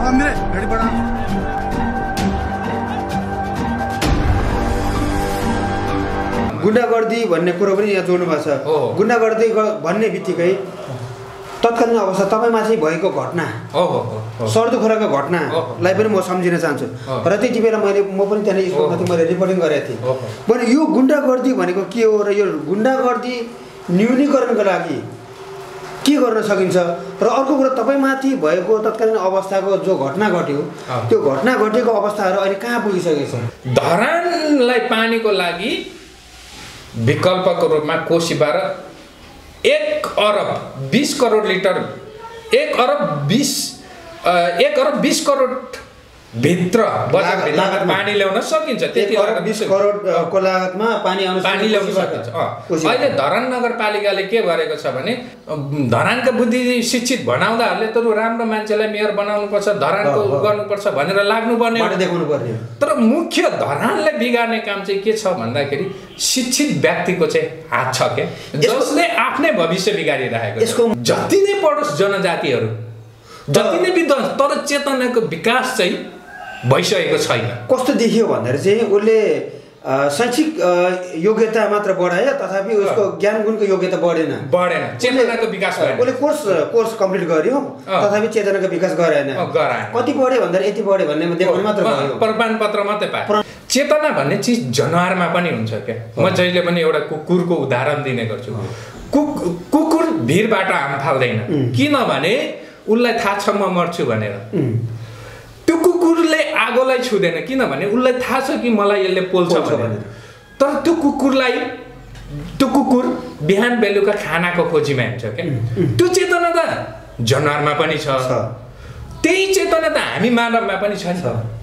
गुण्डागर्दी भन्ने कुरो पनि यहाँ जोड्नु भएको छ। गुण्डागर्दी भन्ने बित्तिकै तत्कालीन अवस्था तपाईँमाथि भएको घटना सर्दुखोराको घटनालाई पनि म सम्झिन चाहन्छु। र त्यति बेला म पनि त्यहाँनिर स्कुलमा मैले रिपोर्टिङ गरेको थिएँ। मैले यो गुण्डागर्दी भनेको के हो र यो गुण्डागर्दी न्यूनीकरणको लागि के गर्न सकिन्छ र अर्को कुरा तपाईँमाथि भएको तत्कालीन अवस्थाको जो घटना घट्यो त्यो घटना घटेको अवस्थाहरू अहिले कहाँ पुगिसकेको छ? धरानलाई पानीको लागि विकल्पको रूपमा कोसीबाट 1 अरब 20 करोड लिटर 1 अरब 20 करोड भित्र बजेट पानी ल्याउन सकिन्छ। त्यति 20 करोडको लागतमा पानी ल्याउन सकिन्छ। अहिले धरान नगरपालिकाले के गरेको छ भने धरानका बुद्धि शिक्षित भनाउँदाहरूले त राम्रो मान्छेलाई मेयर बनाउनुपर्छ, धरानको गर्नुपर्छ भनेर लाग्नुपर्ने देखाउनु पर्ने। तर मुख्य धरानलाई बिगार्ने काम चाहिँ के छ भन्दाखेरि शिक्षित व्यक्तिको चाहिँ हात छ के, जसले आफ्नै भविष्य बिगारिरहेको छ। जति नै पढोस् जनजातिहरू, जति नै विद्वान, तर चेतनाको विकास चाहिँ भइसकेको छैन। कस्तो देखियो भन्दाखेरि चाहिँ उसले शैक्षिक योग्यता मात्र बढायो तथापि उसको ज्ञान गुणको योग्यता बढेन, चेतनाको विकास भएन। उसले कोर्स कम्प्लिट गर्यो तथापि चेतनाको विकास गराएन। कति बढ्यो भन्दाखेरि यति बढ्यो भन्ने देखाउनु मात्र भयो, प्रमाणपत्र मात्रै पायो। चेतना भन्ने चिज जनावरमा पनि हुन्छ क्या। म जहिले पनि एउटा कुकुरको उदाहरण दिने गर्छु। कुकुर भिरबाट हाम फाल्दैन, किनभने उसलाई थाहा छ म मर्छु भनेर। त्यो कुकुरले आगोलाई छुँदैन, किनभने उसलाई थाहा छ कि मलाई यसले पोल्छ भनेर। तर त्यो कुकुर बिहान बेलुका खानाको खोजीमा हुन्छ क्या। त्यो चेतना त जनावरमा पनि छ, त्यही चेतना त हामी मानवमा पनि छ।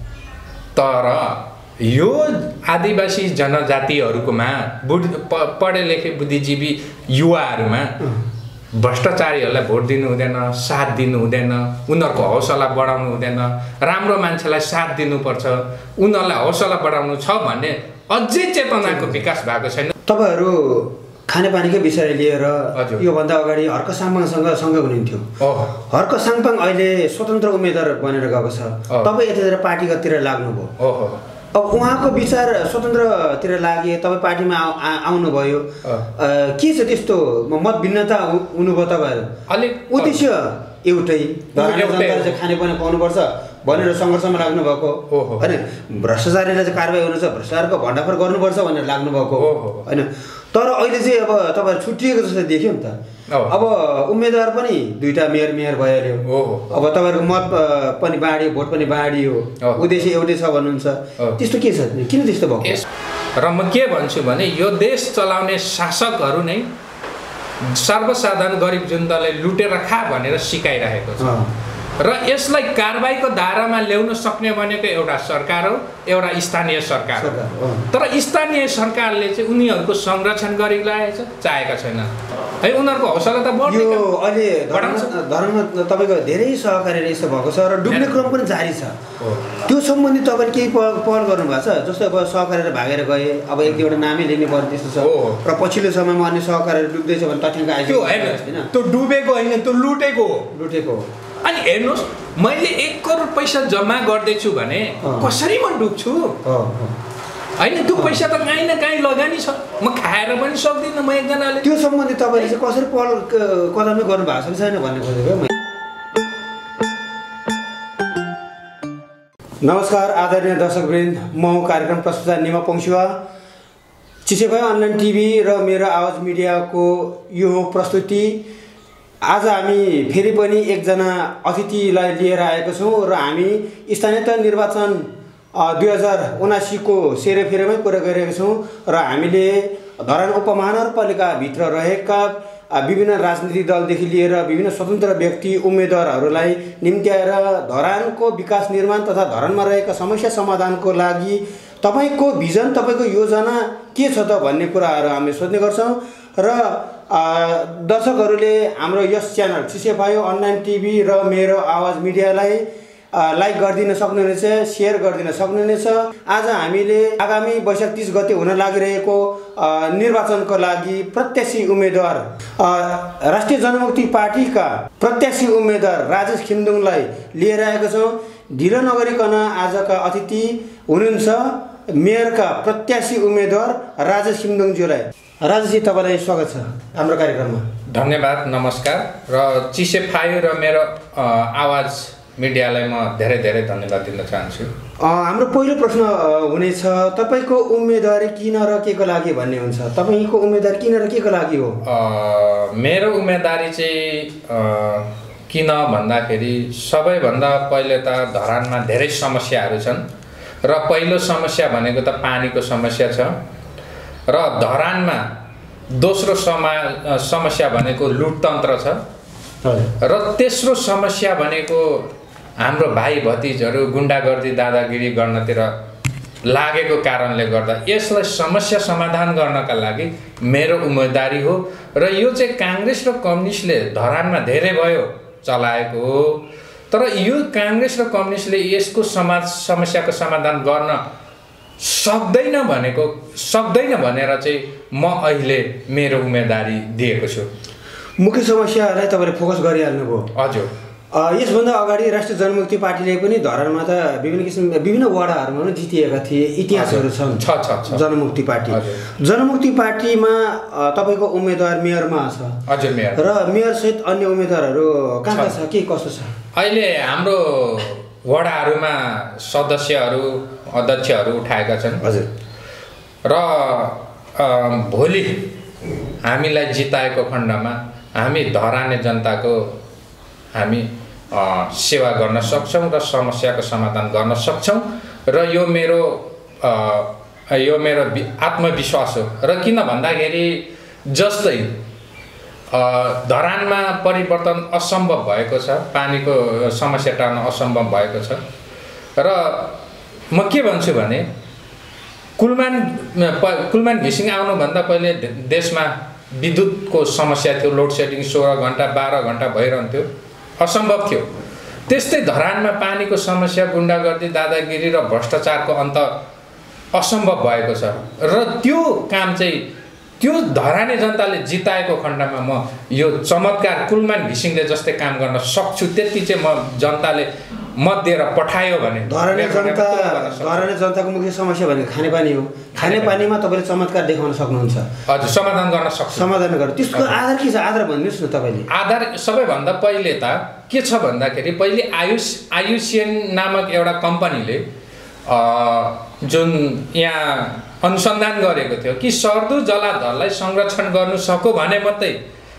तर यो आदिवासी जनजातिहरूकोमा पढे लेखे बुद्धिजीवी युवाहरूमा भ्रष्टाचारीहरूलाई भोट दिनु हुँदैन, साथ दिनु हुँदैन, उनीहरूको हौसला बढाउनु हुँदैन, राम्रो मान्छेलाई साथ दिनुपर्छ, उनीहरूलाई हौसला बढाउनु छ भन्ने अझै चेतनाको विकास भएको छैन। तपाईँहरू खानेपानीकै विषय लिएर योभन्दा अगाडि हर्क साङपाङसँग सँगै हुनुहुन्थ्यो। हर्क साङपाङ अहिले स्वतन्त्र उम्मेदवार बनेर गएको छ, तपाईँ यतातिर पार्टीगततिर लाग्नुभयो। अब उहाँको विचार स्वतन्त्रतिर लागे, तपाईँ पार्टीमा आउनुभयो, के छ त्यस्तो मत भिन्नता हुनुभयो? तपाईँहरू अलिक उद्देश्य एउटै, जनताले चाहिँ खानेपानी पाउनुपर्छ भनेर सङ्घर्षमा लाग्नुभएको होइन? भ्रष्टाचारीलाई चाहिँ कारवाही हुनु छ, भ्रष्टाचारको भण्डाफोर गर्नुपर्छ भनेर लाग्नुभएको होइन? तर अहिले चाहिँ अब तपाईँहरू छुट्टिएको जस्तो देख्यो नि त। अब उम्मेदवार पनि दुईटा मेयर भइहाल्यो, अब तपाईँहरूको मत पनि बाँडियो, भोट पनि बाँडियो, उद्देश्य एउटै छ भन्नुहुन्छ। त्यस्तो के छ, किन त्यस्तो भएको? र म के भन्छु भने यो देश चलाउने शासकहरू नै सर्वसाधारण गरिब जनतालाई लुटेर खा भनेर सिकाइरहेको छ। र यसलाई कारबाहीको दायरामा ल्याउन सक्ने भनेको एउटा सरकार हो, एउटा स्थानीय सरकार हो। तर स्थानीय सरकारले चाहिँ उनीहरूको संरक्षण गरिरहेछ, चाहेका छैन है। उनीहरूको हौसला त बढ्यो। अहिले धरानमा तपाईँको धेरै सहकारी यस्तो भएको छ र डुब्ने क्रम पनि जारी छ। त्यो सम्बन्धी तपाईँले केही पहल गर्नुभएको छ? जस्तो अब सहकारीहरू भागेर गए, अब एक दुईवटा नामै लिनु पर्ने त्यस्तो छ, र पछिल्लो समयमा अन्य सहकारीहरू डुब्दैछ भने तथ्याङ्क आइसक्यो होइन? त्यो डुबेको होइन, त्यो लुटेको। अनि हेर्नुहोस्, मैले 1 करोड पैसा जम्मा गर्दैछु भने कसरी म डुब्छु होइन? त्यो पैसा त काहीँ न काहीँ लगानी छ, म खाएर पनि सक्दिनँ म एकजनाले। त्यो सम्बन्धी तपाईँले चाहिँ कसरी पहल कदमै गर्नुभएको छ छैन भन्ने खोजेको। नमस्कार आदरणीय दर्शकवृन्द, म कार्यक्रम प्रस्तुता निमा पङ्सुवा। चिसेभाइ अनलाइन टिभी र मेरो आवाज मिडियाको यो प्रस्तुति। आज हामी फेरि पनि एकजना अतिथिलाई लिएर आएको छौँ र हामी स्थानीय तह निर्वाचन 2079 को सेरोफेरोमै पुरा गरिरहेका छौँ र हामीले धरान उपमहानगरपालिकाभित्र रहेका विभिन्न राजनीतिक दलदेखि लिएर विभिन्न स्वतन्त्र व्यक्ति उम्मेदवारहरूलाई निम्त्याएर धरानको विकास निर्माण तथा धरानमा रहेका समस्या समाधानको लागि तपाईँको भिजन, तपाईँको योजना के छ त भन्ने कुराहरू हामीले सोध्ने गर्छौँ। र दर्शकहरूले हाम्रो यस च्यानल चिसेभाइ अनलाइन टिभी र मेरो आवाज मिडियालाई लाइक गरिदिन सक्नुहुनेछ, सेयर गरिदिन सक्नुहुनेछ। आज हामीले आगामी वैशाख 30 गते हुन लागिरहेको निर्वाचनको लागि प्रत्याशी उम्मेदवार राष्ट्रिय जनमुक्ति पार्टीका प्रत्याशी उम्मेदवार राजेश खिमदुङलाई लिएर आएको छौँ। ढिलो नगरिकन आजका अतिथि हुनुहुन्छ मेयरका प्रत्याशी उम्मेदवार राजेश सिम्दोङज्यूलाई। राजेशजी, तपाईँलाई स्वागत छ हाम्रो कार्यक्रममा। धन्यवाद, नमस्कार। र चिसे5 र मेरो आवाज मिडियालाई म धेरै धेरै धन्यवाद दिन चाहन्छु। हाम्रो पहिलो प्रश्न हुनेछ, तपाईँको उम्मेदवारी किन र के को लागि भन्ने हुन्छ। तपाईँको उम्मेदवारी किन र के को लागि हो? मेरो उम्मेदवारी चाहिँ किन भन्दाखेरि सबैभन्दा पहिले त धरानमा धेरै समस्याहरू छन् र पहिलो समस्या भनेको त पानीको समस्या छ र धरानमा दोस्रो समस्या भनेको लुटतन्त्र छ र तेस्रो समस्या भनेको हाम्रो भाइ भतिजहरू गुन्डागर्दी दादागिरी गर्नतिर लागेको कारणले गर्दा यसलाई समस्या समाधान गर्नका लागि मेरो उम्मेदवारी हो र यो चाहिँ काङ्ग्रेस र कम्युनिस्टले धरानमा धेरै भयो चलाएको हो। तर यो काङ्ग्रेस र कम्युनिस्टले यसको समस्याको समाधान गर्न सक्दैन भनेर चाहिँ म अहिले मेरो उम्मेदवारी दिएको छु। मुख्य समस्याहरूलाई तपाईँले फोकस गरिहाल्नुभयो। हजुर। यसभन्दा अगाडि राष्ट्रिय जनमुक्ति पार्टीले पनि धरानमा त विभिन्न वडाहरूमा पनि जितिएका थिए, इतिहासहरू छन्। जनमुक्ति पार्टी, जनमुक्ति पार्टीमा तपाईँको उम्मेदवार मेयरमा छ। हजुर, मेयर र मेयरसहित अन्य उम्मेदवारहरू कहाँ छ, के कस्तो छ? अहिले हाम्रो वडाहरूमा सदस्यहरू अध्यक्षहरू उठाएका छन्। हजुर। र भोलि हामीलाई जिताएको खण्डमा हामी धराने जनताको हामी सेवा गर्न सक्छौँ र समस्याको समाधान गर्न सक्छौँ र यो मेरो आत्मविश्वास हो। र किन भन्दाखेरि जस्तै धरानमा परिवर्तन असम्भव भएको छ, पानीको समस्या टार्न असम्भव भएको छ र म के भन्छु भने कुलमान घिसिङ आउनुभन्दा पहिले देशमा विद्युतको समस्या थियो, लोड सेडिङ 16 घन्टा 12 घन्टा भइरहन्थ्यो, असम्भव थियो। त्यस्तै धरानमा पानीको समस्या, गुन्डागर्दी दादागिरी र भ्रष्टाचारको अन्त असम्भव भएको छ र त्यो काम चाहिँ त्यो धराने जनताले जिताएको खण्डमा म यो चमत्कार कुलमान घिसिङले जस्तै काम गर्न सक्छु। त्यति चाहिँ म जनताले मत दिएर पठायो भने धराने जनताको मुख्य समस्या भनेको खानेपानी हो। खानेपानीमा तपाईँले चमत्कार देखाउन सक्नुहुन्छ। हजुर, समाधान गर्न सक्छु। समाधान गर्नु त्यसको आधार के छ? आधार भनिदिनुहोस् न तपाईँले। आधार सबैभन्दा पहिले त के छ भन्दाखेरि पहिले आयुसिएन नामक एउटा कम्पनीले जुन यहाँ अनुसन्धान गरेको थियो कि सर्दो जलाधरलाई संरक्षण गर्नु सक्यो भने मात्रै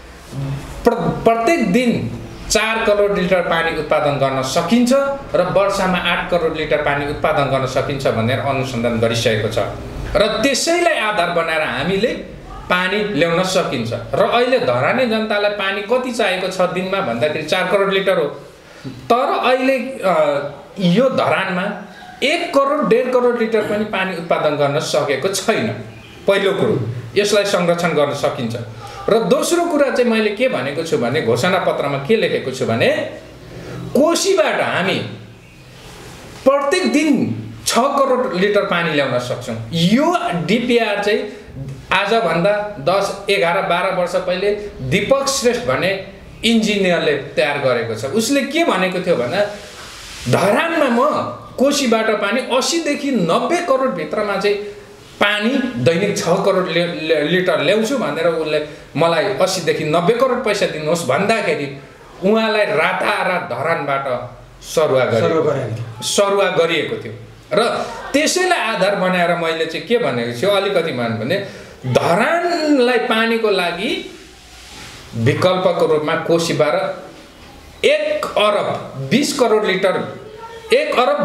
प्रत्येक दिन 4 करोड लिटर पानी उत्पादन गर्न सकिन्छ र वर्षमा 8 करोड लिटर पानी उत्पादन गर्न सकिन्छ भनेर अनुसन्धान गरिसकेको छ र त्यसैलाई आधार बनाएर हामीले पानी ल्याउन सकिन्छ। र अहिले धराने जनतालाई पानी कति चाहिएको छ दिनमा भन्दाखेरि 4 करोड लिटर हो। तर अहिले यो धरानमा 1 करोड 1.5 करोड लिटर पनि पानी उत्पादन गर्न सकेको छैन। पहिलो कुरो यसलाई संरक्षण गर्न सकिन्छ। र दोस्रो कुरा चाहिँ मैले के भनेको छु भने घोषणापत्रमा के लेखेको छु भने कोसीबाट हामी प्रत्येक दिन 6 करोड लिटर पानी ल्याउन सक्छौँ। यो डिपिआर चाहिँ आजभन्दा 10, 11, 12 वर्ष पहिले दीपक श्रेष्ठ भन्ने इन्जिनियरले तयार गरेको छ। उसले के भनेको थियो भने धरानमा म कोसीबाट पानी 80 देखि 90 करोड भित्रमा चाहिँ पानी दैनिक 6 करोड लिटर ल्याउँछु भनेर उसले मलाई 80 देखि 90 करोड पैसा दिनुहोस् भन्दाखेरि उहाँलाई रातारात धरानबाट सरुवा गरिएको थियो। र त्यसैलाई आधार बनाएर मैले चाहिँ के भनेको छु अलिकति भने धरानलाई पानीको लागि विकल्पको रूपमा कोसीबाट 1 अरब 20 करोड लिटर 1 अरब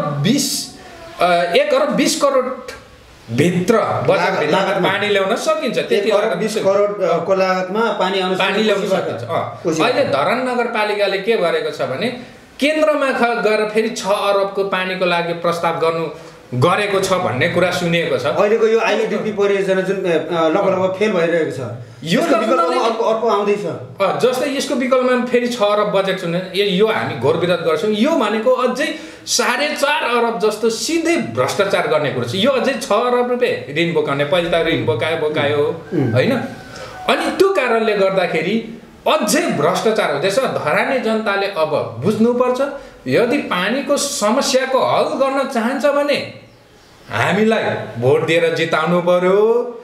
20 करोड भित्र बजेट पानी ल्याउन सकिन्छ। त्यति 20 करोडको लागतमा पानी ल्याउन सकिन्छ। अहिले धरान नगरपालिकाले के गरेको छ भने केन्द्रमा गएर फेरि 6 अरबको पानीको लागि प्रस्ताव गरेको छ भन्ने कुरा सुनिएको छ। अहिलेको यो आइएडिपी परियोजना जुन लगभग फेल भइरहेको छ, यो विकल्पमा अर्को आउँदैछ। जस्तै यसको विकल्पमा फेरि 6 अरब बजेट सुने यो हामी घोर विरोध गर्छौँ। यो भनेको अझै 4.5 अरब जस्तो सिधै भ्रष्टाचार गर्ने कुरो छ। यो अझै 6 अरब रुपियाँ ऋण बोकाउने, पहिले त ऋण बोकायो होइन। अनि त्यो कारणले गर्दाखेरि अझै भ्रष्टाचार हुँदैछ। धराने जनताले अब बुझ्नुपर्छ यदि पानीको समस्याको हल गर्न चाहन्छ भने हामीलाई भोट दिएर जिताउनु पर्यो।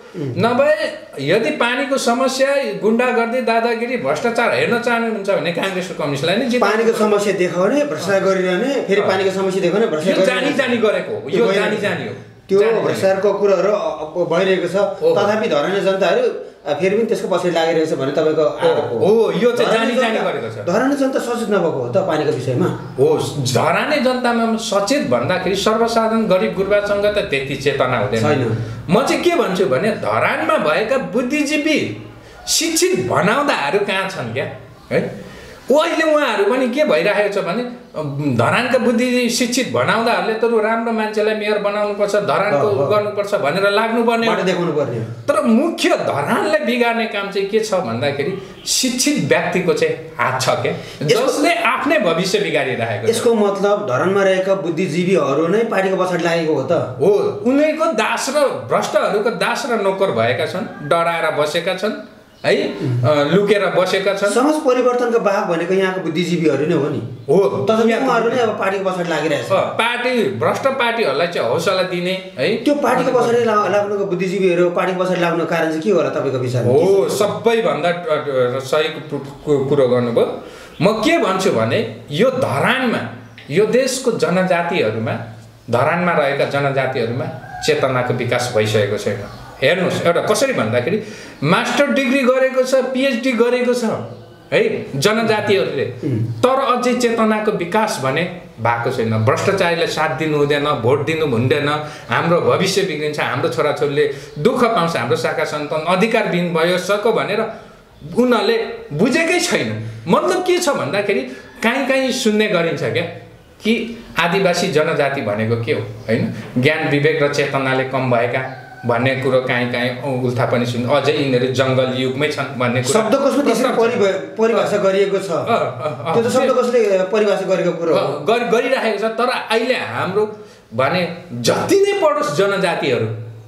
नभए यदि पानीको समस्या गुण्डागर्दी दादागिरी भ्रष्टाचार हेर्न चाहनुहुन्छ भने काङ्ग्रेस र कम्युनिस्टलाई नै जिताउनु। पानीको समस्या देखाउने भ्रष्टाचार गरिरहने, फेरि पानीको समस्या देखाउने भ्रष्टाचार जानी गरेको हो, यो जानी हो। त्यो भ्रष्टाचारको कुराहरू भइरहेको छ, तथापि धरानी जनताहरू फेरि पनि त्यसको पछाडि लागिरहेको छ भने तपाईँको आरोप हो। यो चाहिँ जानी गरेको छ। धरानी जनता सचेत नभएको हो त पानीको विषयमा? हो, धरानी जनतामा सचेत भन्दाखेरि सर्वसाधारण गरिब गुर्बासँग त त्यति चेतना हुँदैन। म चाहिँ के भन्छु भने धरानमा भएका बुद्धिजीवी शिक्षित भनाउँदाहरू कहाँ छन् क्या है? अहिले उहाँहरू पनि के भइरहेको छ भने धरानका बुद्धि शिक्षित भनाउँदाहरूले त राम्रो मान्छेलाई मेयर बनाउनुपर्छ, धरानको गर्नुपर्छ भनेर लाग्नुपर्ने, देखाउनु पर्ने। तर मुख्य धरानलाई बिगार्ने काम चाहिँ के छ भन्दाखेरि शिक्षित व्यक्तिको चाहिँ हात छ क्या, जसले आफ्नै भविष्य बिगारिरहेको। यसको मतलब धरानमा रहेका बुद्धिजीवीहरू नै पार्टीको पछाडि लागेको हो त? हो, उनीहरूको दास र भ्रष्टहरूको दास र नोकर भएका छन्, डराएर बसेका छन् है, लुकेर बसेका छन्। समाज परिवर्तनको वाहक भनेको यहाँको बुद्धिजीवीहरू नै हो नि। हो, तथापि उहाँहरू नै अब पार्टीको पछाडि लागिरहेछ। पार्टी भ्रष्ट पार्टीहरूलाई चाहिँ हौसला दिने है, त्यो पार्टीको पछाडि लाग्नुको बुद्धिजीवीहरू पार्टीको पछाडि लाग्नुको कारण चाहिँ के होला तपाईँको विचारमा? हो, सबैभन्दा सही कुरो गर्नुभयो। म के भन्छु भने यो धरानमा, यो देशको जनजातिहरूमा, धरानमा रहेका जनजातिहरूमा चेतनाको विकास भइसकेको छैन। हेर्नुहोस्, एउटा कसरी भन्दाखेरि मास्टर डिग्री गरेको छ, पिएचडी गरेको छ है जनजातिहरूले, तर अझै चेतनाको विकास भने भएको छैन। भ्रष्टाचारीलाई साथ दिनु हुँदैन, भोट दिनु हुँदैन, हाम्रो भविष्य बिग्रिन्छ, हाम्रो छोराछोरीले दुःख पाउँछ, हाम्रो शाखा सन्तान अधिकारविहीन भयो सको भनेर उनीहरूले बुझेकै छैन। मतलब के छ भन्दाखेरि कहीँ सुन्ने गरिन्छ क्या कि आदिवासी जनजाति भनेको के हो होइन, ज्ञान विवेक र चेतनाले कम भएका भन्ने कुरो कहीँ उल्था पनि सुन्नु। अझै यिनीहरू जङ्गल युगमै छन् भन्ने कुरा शब्दकोशमा त्यसरी परिभाषा गरिएको छ। त्यो त शब्दकोशले परिभाषा गरेको कुरो गरिरहेको छ। तर अहिले हाम्रो भने जति नै पढोस् जनजातिहरू,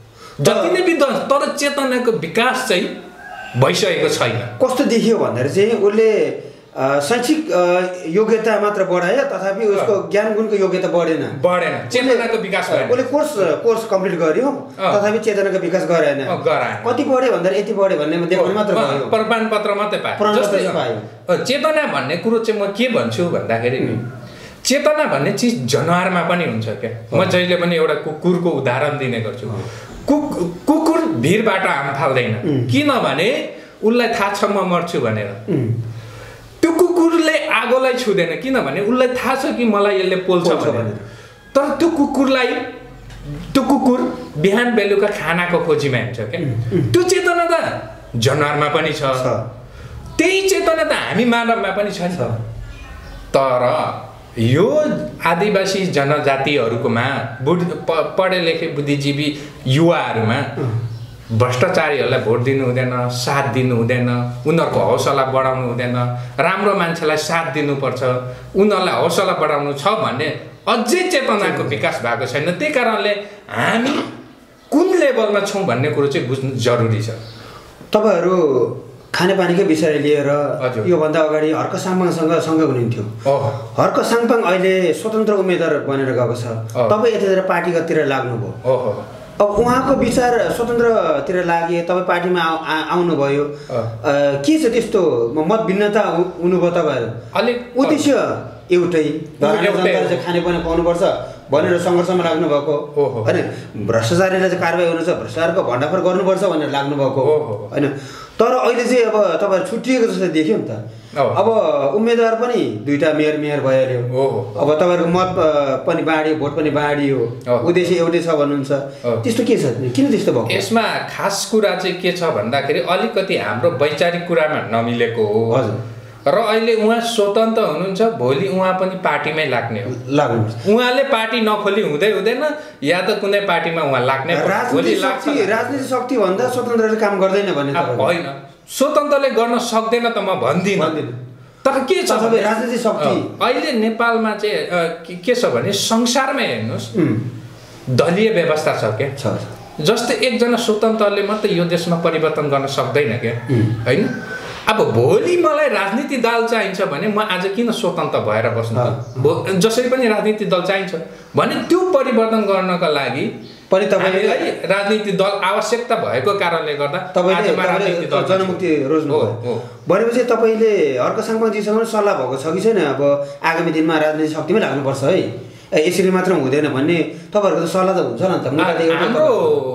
जति नै विद्वान, तर चेतनाको विकास चाहिँ भइसकेको छैन। कस्तो देखियो भन्दाखेरि चाहिँ उसले शैक्षिक योग्यता मात्र बढायो, तथापि उसको ज्ञान गुणको योग्यता बढेन, चेतनाको विकास भएन। उसले कोर्स कम्प्लिट गर्यो, तथापि चेतनाको विकास गराएन। कति बढ्यो भन्दाखेरि यति बढ्यो भन्ने देखाउने मात्र भयो, प्रमाणपत्र मात्रै पायो। चेतना भन्ने कुरो चाहिँ म के भन्छु भन्दाखेरि चेतना भन्ने चिज जनावरमा पनि हुन्छ क्या। म जहिले पनि एउटा कुकुरको उदाहरण दिने गर्छु। कुकुर भिरबाट हाम फाल्दैन, किनभने उसलाई थाहा छ म मर्छु भनेर। त्यो कुकुरले आगोलाई छुँदैन, किनभने उसलाई थाहा छ कि मलाई यसले पोल्छ भनेर। तर त्यो कुकुर बिहान बेलुका खानाको खोजीमा हिँड्छ क्या। त्यो चेतना त जनावरमा पनि छ, त्यही चेतना त हामी मानवमा पनि छ। तर यो आदिवासी जनजातिहरूकोमा पढे लेखे बुद्धिजीवी युवाहरूमा भ्रष्टाचारीहरूलाई भोट दिनु हुँदैन, साथ दिनु हुँदैन, उनीहरूको हौसला बढाउनु हुँदैन, राम्रो मान्छेलाई साथ दिनुपर्छ, उनीहरूलाई हौसला बढाउनु छ भन्ने अझै चेतनाको विकास भएको छैन। त्यही कारणले हामी कुन लेभलमा छौँ भन्ने कुरो चाहिँ बुझ्नु जरुरी छ। तपाईँहरू खानेपानीकै विषय लिएर योभन्दा अगाडि हर्क साङपाङसँग सँगै हुनुहुन्थ्यो। हर्क साङपाङ अहिले स्वतन्त्र उम्मेदवार बनेर गएको छ, तपाईँ यतातिर पार्टीगततिर लाग्नुभयो। अब उहाँको विचार स्वतन्त्रतिर लागे, तपाईँ पार्टीमा आउनुभयो, के छ त्यस्तो मत भिन्नता हुनुभयो तपाईँहरू? अलिक उद्देश्य एउटै, जनताले चाहिँ खानेपानी पाउनुपर्छ भनेर सङ्घर्षमा लाग्नुभएको होइन, भ्रष्टाचारीलाई चाहिँ कारवाही हुनु छ, भ्रष्टाचारको भण्डाफोर गर्नुपर्छ भनेर लाग्नुभएको होइन। तर अहिले चाहिँ अब तपाईँहरू छुट्टिएको जस्तो देख्यो नि त। अब उम्मेदवार पनि दुईवटा मेयर भइहाल्यो, अब तपाईँहरूको मत पनि बाँडियो, भोट पनि बाँडियो, उद्देश्य एउटै छ भन्नुहुन्छ। त्यस्तो के छ, किन त्यस्तो भएको? यसमा खास कुरा चाहिँ के छ भन्दाखेरि अलिकति हाम्रो वैचारिक कुरामा नमिलेको हो। हजुर। र अहिले उहाँ स्वतन्त्र हुनुहुन्छ, भोलि उहाँ पनि पार्टीमै लाग्ने हो। उहाँले पार्टी नखोली हुँदैन, या त कुनै पार्टीमा उहाँ लाग्ने। राजनीतिक शक्ति भन्दा स्वतन्त्रले काम गर्दैन भन्ने होइन, स्वतन्त्रले गर्न सक्दैन त म भन्दिनँ। तर के छ राजनीतिक शक्ति अहिले नेपालमा चाहिँ के छ भने संसारमै हेर्नुहोस् दलीय व्यवस्था छ क्या। जस्तै एकजना स्वतन्त्रले मात्रै यो देशमा परिवर्तन गर्न सक्दैन क्या होइन। अब भोलि मलाई राजनीति दल चाहिन्छ भने म आज किन स्वतन्त्र भएर बस्नु जसरी पनि राजनीति दल चाहिन्छ भने त्यो परिवर्तन गर्नका लागि पनि तपाईँलाई राजनीति दल आवश्यकता भएको कारणले गर्दा तपाईँले जनमुक्ति रोज्नु हो भनेपछि तपाईँले हर्क साङपाङजीसँग सल्लाह भएको छ कि छैन अब आगामी दिनमा राजनीति शक्तिमै लाग्नुपर्छ है यसरी मात्र हुँदैन भन्ने तपाईँहरूको त सल्लाह त हुन्छ नि त हाम्रो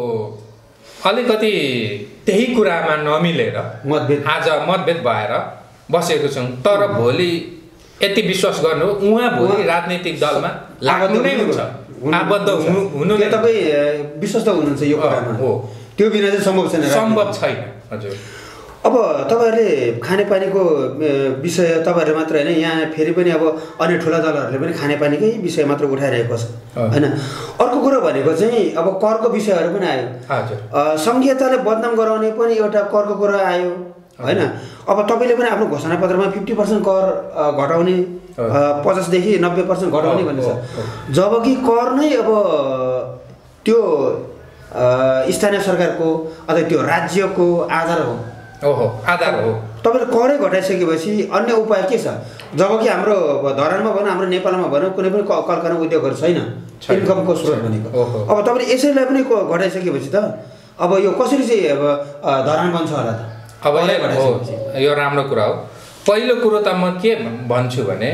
अलिकति त्यही कुरामा नमिलेर आज मतभेद भएर बसेको छौँ तर भोलि यति विश्वास गर्नु उहाँ भोलि राजनीतिक दलमा लाग्नु नै हुन्छ आबद्ध हुनु तपाईँ विश्वस्त हुनुहुन्छ यो कुरामा हो त्यो बिना चाहिँ सम्भव छैन हजुर अब तपाईँहरूले खानेपानीको विषय तपाईँहरू मात्र होइन यहाँ फेरि पनि अब अन्य ठुला दलहरूले पनि खानेपानीकै विषय मात्र उठाइरहेको छ होइन अर्को कुरो भनेको चाहिँ अब करको विषयहरू पनि आयो सङ्घीयताले बदनाम गराउने पनि एउटा करको कुरा आयो होइन अब तपाईँले पनि आफ्नो घोषणापत्रमा 50% कर घटाउने 50 देखि 90% घटाउने भन्ने छ जबकि कर नै अब त्यो स्थानीय सरकारको अथवा त्यो राज्यको आधार हो आधार हो तपाईँले करै घटाइसकेपछि अन्य उपाय के छ जबकि हाम्रो धरानमा भनौँ हाम्रो नेपालमा भनौँ कुनै पनि कलकारखाना उद्योगहरू छैन इन्कमको स्रोत भनेको अब तपाईँले यसैलाई पनि घटाइसकेपछि त अब यो कसरी चाहिँ अब धरान बन्छ होला त अब यो राम्रो कुरा हो पहिलो कुरो त म के भन्छु भने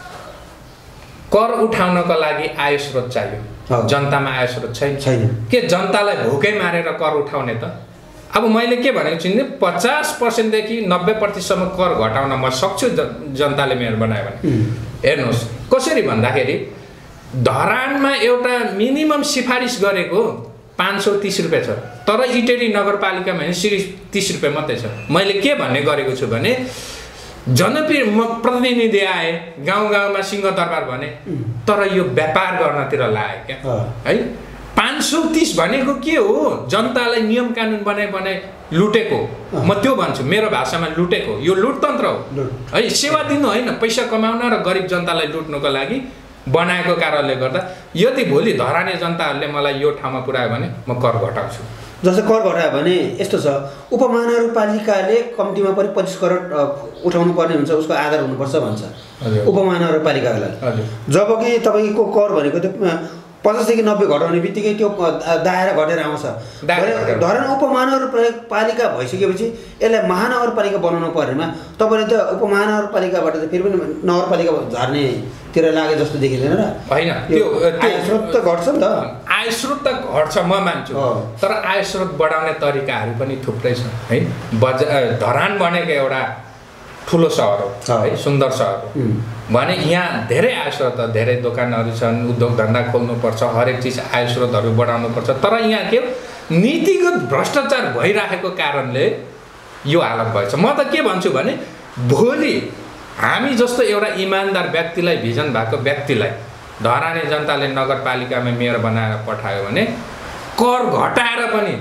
कर उठाउनको लागि आय स्रोत चाहियो जनतामा आय स्रोत छैन के जनतालाई भोकै मारेर कर उठाउने त अब मैले के भनेको छु भने 50% देखि 90% कर घटाउन म सक्छु जनताले मेरो बनायो भने हेर्नुहोस् कसरी भन्दाखेरि धरानमा एउटा मिनिमम सिफारिस गरेको 530 रुपियाँ छ तर इटेरी नगरपालिकामा भने सिर्फ 30 रुपियाँ मात्रै छ मैले के भन्ने गरेको छु भने प्रतिनिधि आए गाउँ गाउँमा सिंहदरबार भने तर यो व्यापार गर्नतिर लाए क्या है 530 भनेको के हो जनतालाई नियम कानुन बनाए लुटेको म त्यो भन्छु मेरो भाषामा लुटेको यो लुटतन्त्र हो है सेवा दिनु होइन पैसा कमाउन र गरिब जनतालाई लुट्नुको लागि बनाएको कारणले गर्दा यदि भोलि धराने जनताहरूले मलाई यो ठाउँमा पुर्यायो भने म कर घटाउँछु जस्तै कर घटायो भने यस्तो छ उपमहानगरपालिकाले कम्तीमा पनि 25 करोड उठाउनु पर्ने हुन्छ उसको आधार हुनुपर्छ भन्छ उपमहानगरपालिकाको लागि जबकि तपाईँको कर भनेको त 50 देखि 90 घटाउने बित्तिकै त्यो दायरा घटेर आउँछ धरान उपमहानगरपालिका भइसकेपछि यसलाई महानगरपालिका बनाउनु पर्नेमा तपाईँले त उपमहानगरपालिकाबाट त फेरि पनि नगरपालिका झार्नेतिर लागे जस्तो देखिँदैन र होइन त्यो आय स्रोत त घट्छ नि त आय स्रोत त घट्छ म मान्छु तर आय स्रोत बढाउने तरिकाहरू पनि थुप्रै छन् है धरान भनेको एउटा ठुलो सहर हो है सुन्दर सहर हो भने यहाँ धेरै आय स्रोत धेरै दोकानहरू छन् उद्योग धन्दा खोल्नुपर्छ हरेक चिज आय स्रोतहरू बढाउनुपर्छ तर यहाँ के नीतिगत भ्रष्टाचार भइराखेको कारणले यो हालत भएछ म त के भन्छु भने भोलि हामी जस्तो एउटा इमान्दार व्यक्तिलाई भिजन भएको व्यक्तिलाई धराने जनताले नगरपालिकामा मेयर बनाएर पठायो भने कर घटाएर पनि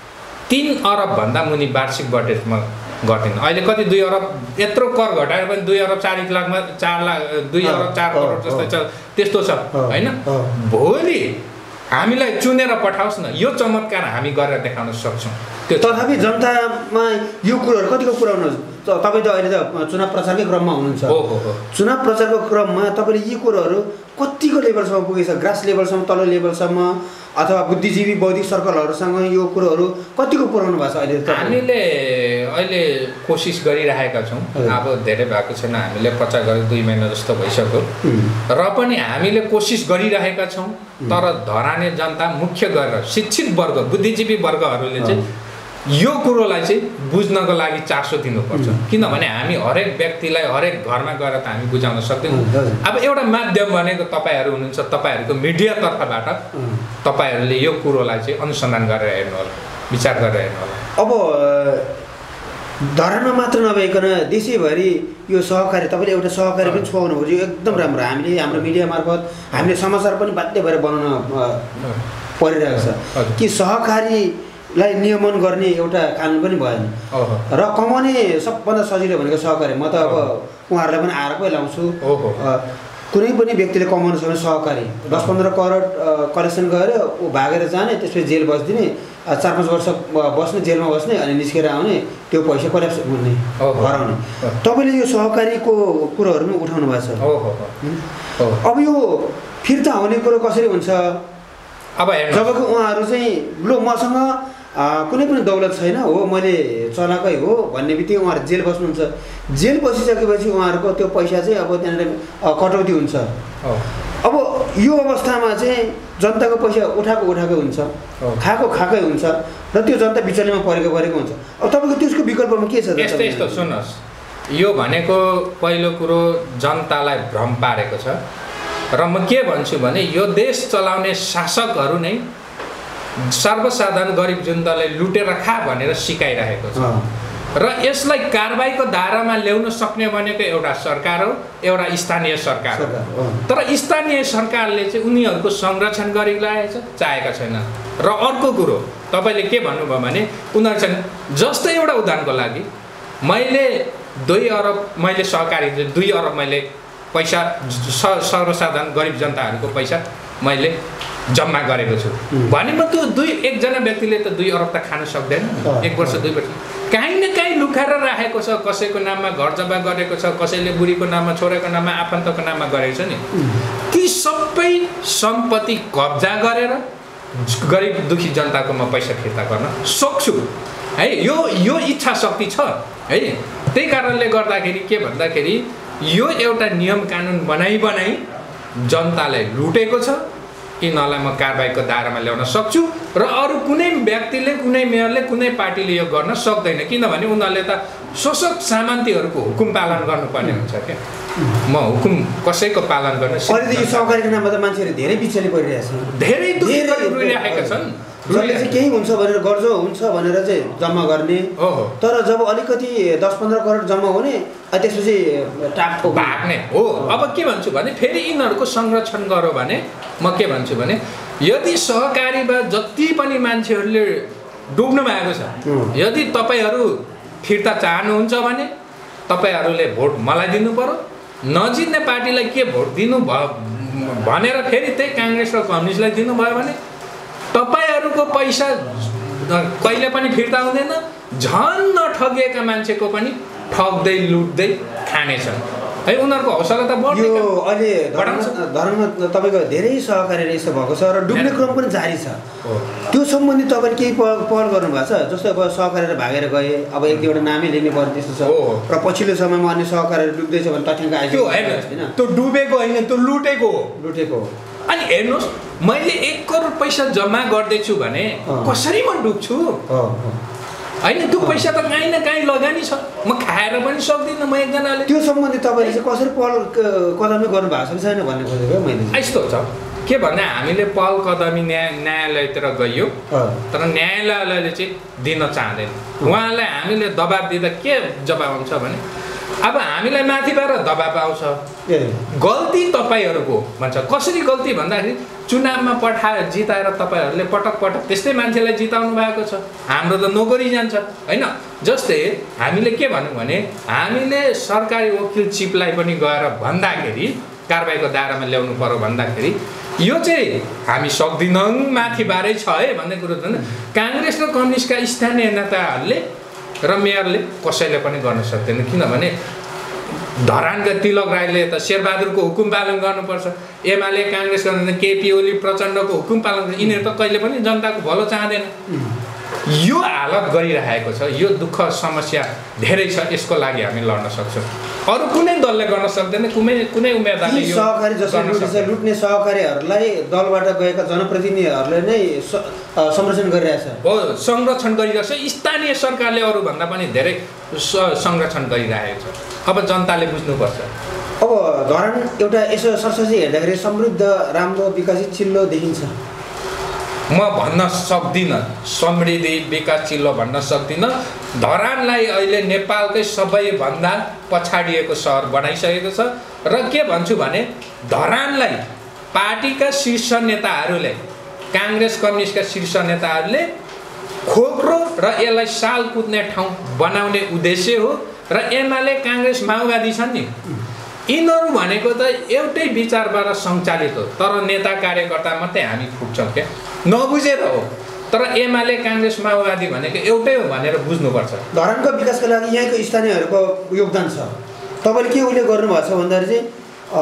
3 अरब भन्दा मुनि वार्षिक बजेटमा गर्दैन अहिले कति 2 अरब यत्रो कर घटाएर पनि 2 अरब 4 लाखमा 4 लाख 2 अरब 4 करोड जस्तै छ त्यस्तो छ हैन भोलि हामीलाई चुनेर पठाओस् न यो चमत्कार हामी गरेर देखाउन सक्छौँ त्यो तथापि जनतामा यो कुराहरू कतिको पुर्याउनु तपाईँ त अहिले त चुनाव प्रचारकै क्रममा हुनुहुन्छ चुनाव प्रचारको क्रममा तपाईँले यी कुरोहरू कतिको लेभलसम्म पुगेछ ग्रास लेभलसम्म तल्लो लेभलसम्म अथवा बुद्धिजीवी बौद्धिक सर्कलहरूसँग यो कुरोहरू कतिको पुर्याउनु भएको छ अहिले हामीले अहिले कोसिस गरिरहेका छौँ अब धेरै भएको छैन हामीले प्रचार गरे 2 महिना जस्तो भइसक्यो र पनि हामीले कोसिस गरिरहेका छौँ तर धराने जनता मुख्य गरेर शिक्षित वर्ग बुद्धिजीवी वर्गहरूले चाहिँ यो कुरोलाई चाहिँ बुझ्नको लागि चासो दिनुपर्छ किनभने हामी हरेक व्यक्तिलाई हरेक घरमा गएर त हामी बुझाउन सक्दैनौँ अब एउटा माध्यम भनेको तपाईँहरू हुनुहुन्छ तपाईँहरूको मिडिया तर्फबाट तपाईँहरूले यो कुरोलाई चाहिँ अनुसन्धान गरेर हेर्नु होला विचार गरेर हेर्नु होला अब धरानमा मात्र नभइकन देशैभरि यो सहकारी तपाईँले एउटा सहकारी पनि छुवाउनु हो यो एकदम राम्रो हामीले हाम्रो मिडिया मार्फत हामीले समाचार पनि बाध्य भएर बनाउन परिरहेको छ कि सहकारीलाई नियमन गर्ने एउटा कानुन पनि भएन र कमाउने सबभन्दा सजिलो भनेको सहकारी म त अब उहाँहरूलाई पनि आएर पो लाउँछु कुनै पनि व्यक्तिले कमाउनु छ भने सहकारी 10-15 करोड कलेक्सन गरेर ऊ भागेर जाने, त्यसपछि जेल बस्दिने, 4-5 वर्ष बस्ने, जेलमा बस्ने, अनि निस्केर आउने, त्यो पैसा कलेक्स हुने हराउने। तपाईँले यो सहकारीको कुरोहरू पनि उठाउनु भएको छ। अब यो फिर्ता हुने कुरो कसरी हुन्छ? अब जबकि उहाँहरू चाहिँ लो मसँग कुनै पनि दौलत छैन, हो मैले चलाएकै हो भन्ने बित्तिकै उहाँहरू जेल बस्नुहुन्छ। जेल बसिसकेपछि उहाँहरूको त्यो पैसा चाहिँ अब त्यहाँनिर कटौती हुन्छ। अब यो अवस्थामा चाहिँ जनताको पैसा उठाएको हुन्छ, खाएकै हुन्छ, र त्यो जनता बिचलीमा परेको हुन्छ। अब तपाईँको त्यसको विकल्पमा के छ? यस्तो सुन्नुहोस्, यो भनेको पहिलो कुरो जनतालाई भ्रम पारेको छ। र म के भन्छु भने यो देश चलाउने शासकहरू नै सर्वसाधारण गरिब जनतालाई लुटेर खा भनेर सिकाइरहेको छ। र यसलाई कारबाहीको धारामा ल्याउन सक्ने भनेको एउटा सरकार हो, एउटा स्थानीय सरकार हो। तर स्थानीय सरकारले चाहिँ उनीहरूको संरक्षण गरिरहेछ, चाहेका छैन। र अर्को कुरो तपाईँले के भन्नुभयो भने उनीहरू चाहिँ जस्तै एउटा उदाहरणको लागि मैले 2 अरब मैले सहकारी 2 अरब मैले पैसा सर्वसाधारण गरिब जनताहरूको पैसा मैले जम्मा गरेको छु भने म त्यो एकजना व्यक्तिले त 2 अरब त खान सक्दैन। 1 वर्ष 2 वर्ष काहीँ न काहीँ लुकाएर राखेको छ, कसैको नाममा घर जम्मा गरेको छ, कसैले बुढीको नाममा, छोराको नाममा, आफन्तको नाममा गरेको छ नि। ती सबै सम्पत्ति कब्जा गरेर गरिब दुखी जनताको म पैसा फिर्ता गर्न सक्छु है। यो इच्छा शक्ति छ है। त्यही कारणले गर्दाखेरि के भन्दाखेरि यो एउटा नियम कानुन बनाई जनतालाई लुटेको छ, यिनीहरूलाई म कारबाहीको दायरामा ल्याउन सक्छु र अरू कुनै व्यक्तिले, कुनै मेयरले, कुनै पार्टीले यो गर्न सक्दैन। किनभने उनीहरूले त शोषक सामन्तीहरूको हुकुम पालन गर्नुपर्ने हुन्छ क्या। म हुकुम कसैको पालन गर्न अहिले यो सहकारीको नाममा त मान्छेहरू धेरै बिचली परिरहेछ, धेरै दुखिरहेका छन्। जसले चाहिँ केही हुन्छ भनेर गर्जो हुन्छ भनेर चाहिँ जम्मा गर्ने, तर जब अलिकति 10-15 करोड जम्मा हुने त्यसपछि टाप भाग्ने हो। अब के भन्छु भने फेरि यिनीहरूको संरक्षण गरौँ भने म के भन्छु भने यदि सहकारीमा जति पनि मान्छेहरूले डुब्नु भएको छ, यदि तपाईँहरू फिर्ता चाहनुहुन्छ भने तपाईँहरूले भोट मलाई दिनु पर्यो, नजित्ने पार्टीलाई के भोट दिनु भनेर फेरि त्यही काङ्ग्रेस र कम्युनिस्टलाई दिनुभयो भने तपाईँहरूको पैसा कहिले पनि फिर्ता हुँदैन। झन् नठगिएका मान्छेको पनि ठग्दै लुट्दै खानेछन् है। उनीहरूको हौसला त बढ्यो। यो अहिले धर्ममा तपाईँको धेरै सहकारी यस्तो भएको छ र डुब्ने क्रम पनि जारी छ। त्यो सम्बन्धी तपाईँले केही पहल गर्नुभएको छ? जस्तो अब सहकारीहरू भागेर गए, अब 1-2वटा नामै लिने पर्ने त्यस्तो छ, र पछिल्लो समयमा अन्य सहकारीहरू डुब्दैछ भने तथ्याङ्क आइसक्यो होइन। त्यो डुबेको होइन, त्यो लुटेको हो। अनि हेर्नुहोस्, मैले 1 करोड पैसा जम्मा गर्दैछु भने कसरी म डुब्छु होइन? त्यो पैसा त काहीँ न काहीँ लगानी छ, म खाएर पनि सक्दिनँ। म एकजनाले त्यो सम्बन्धी तपाईँले चाहिँ कसरी पहल कदमी गर्नुभएको छ छैन भन्ने खोजेको मैले। यस्तो छ के भन्दा हामीले पहल कदमी न्यायालयतिर गइयो, तर न्यायालयले चाहिँ दिन चाहँदैन। उहाँलाई हामीले दबाब दिँदा के जवाब आउँछ भने अब हामीलाई माथिबाट दबाब आउँछ, गल्ती तपाईँहरूको भन्छ। कसरी गल्ती भन्दाखेरि चुनावमा जिताएर तपाईँहरूले पटक त्यस्तै मान्छेलाई जिताउनु भएको छ, हाम्रो त नोकरी जान्छ होइन। जस्तै हामीले के भन्यौँ भने हामीले सरकारी वकिल चिफलाई पनि गएर भन्दाखेरि कारबाहीको दायरामा ल्याउनु पर्यो भन्दाखेरि यो चाहिँ हामी सक्दैनौँ, माथिबाटै छ है भन्ने कुरो छ। काङ्ग्रेस र कम्युनिस्टका स्थानीय नेताहरूले र मेयरले कसैले पनि गर्न सक्दैन। किनभने धरानका तिलक राईले त शेरबहादुरको हुकुम पालन गर्नुपर्छ, एमाले काङ्ग्रेस केपी ओली प्रचण्डको हुकुम पालन गर्छ। यिनीहरू त कहिले पनि जनताको भलो चाहँदैन। यो हालत गरिरहेको छ। यो दुःख समस्या धेरै छ, यसको लागि हामी लड्न सक्छौँ। अरू कुनै दलले गर्न सक्दैन, कुनै उम्मेदवारले यो सहकारी जसले लुट्ने सहकारीहरूलाई दलबाट गएका जनप्रतिनिधिहरूले नै संरक्षण गरिरहेछ। हो, संरक्षण गरिरहेछ। स्थानीय सरकारले अरूभन्दा पनि धेरै संरक्षण गरिरहेको छ। अब जनताले बुझ्नुपर्छ। अब धरान एउटा यसो सरसरी हेर्दाखेरि समृद्ध, राम्रो, विकसित, चिल्लो देखिन्छ। म भन्न सक्दिनँ समृद्धि विकास चिल्लो भन्न सक्दिनँ। धरानलाई अहिले नेपालकै सबैभन्दा पछाडिएको सहर बनाइसकेको छ। र के भन्छु भने धरानलाई पार्टीका शीर्ष नेताहरूले, काङ्ग्रेस कम्युनिस्टका शीर्ष नेताहरूले खोक्रो र यसलाई साल कुद्ने ठाउँ बनाउने उद्देश्य हो। र एमाले काङ्ग्रेस माओवादी छन् नि, यिनीहरू भनेको त एउटै विचारबाट सञ्चालित हो, तर नेता कार्यकर्ता मात्रै हामी फुक्छौँ क्या, नबुझेर हो। तर एमाले काङ्ग्रेस माओवादी भनेको एउटै हो भनेर बुझ्नुपर्छ। धरानको विकासका लागि यहाँको स्थानीयहरूको योगदान छ। तपाईँले के उल्लेख गर्नुभएको छ भन्दाखेरि चाहिँ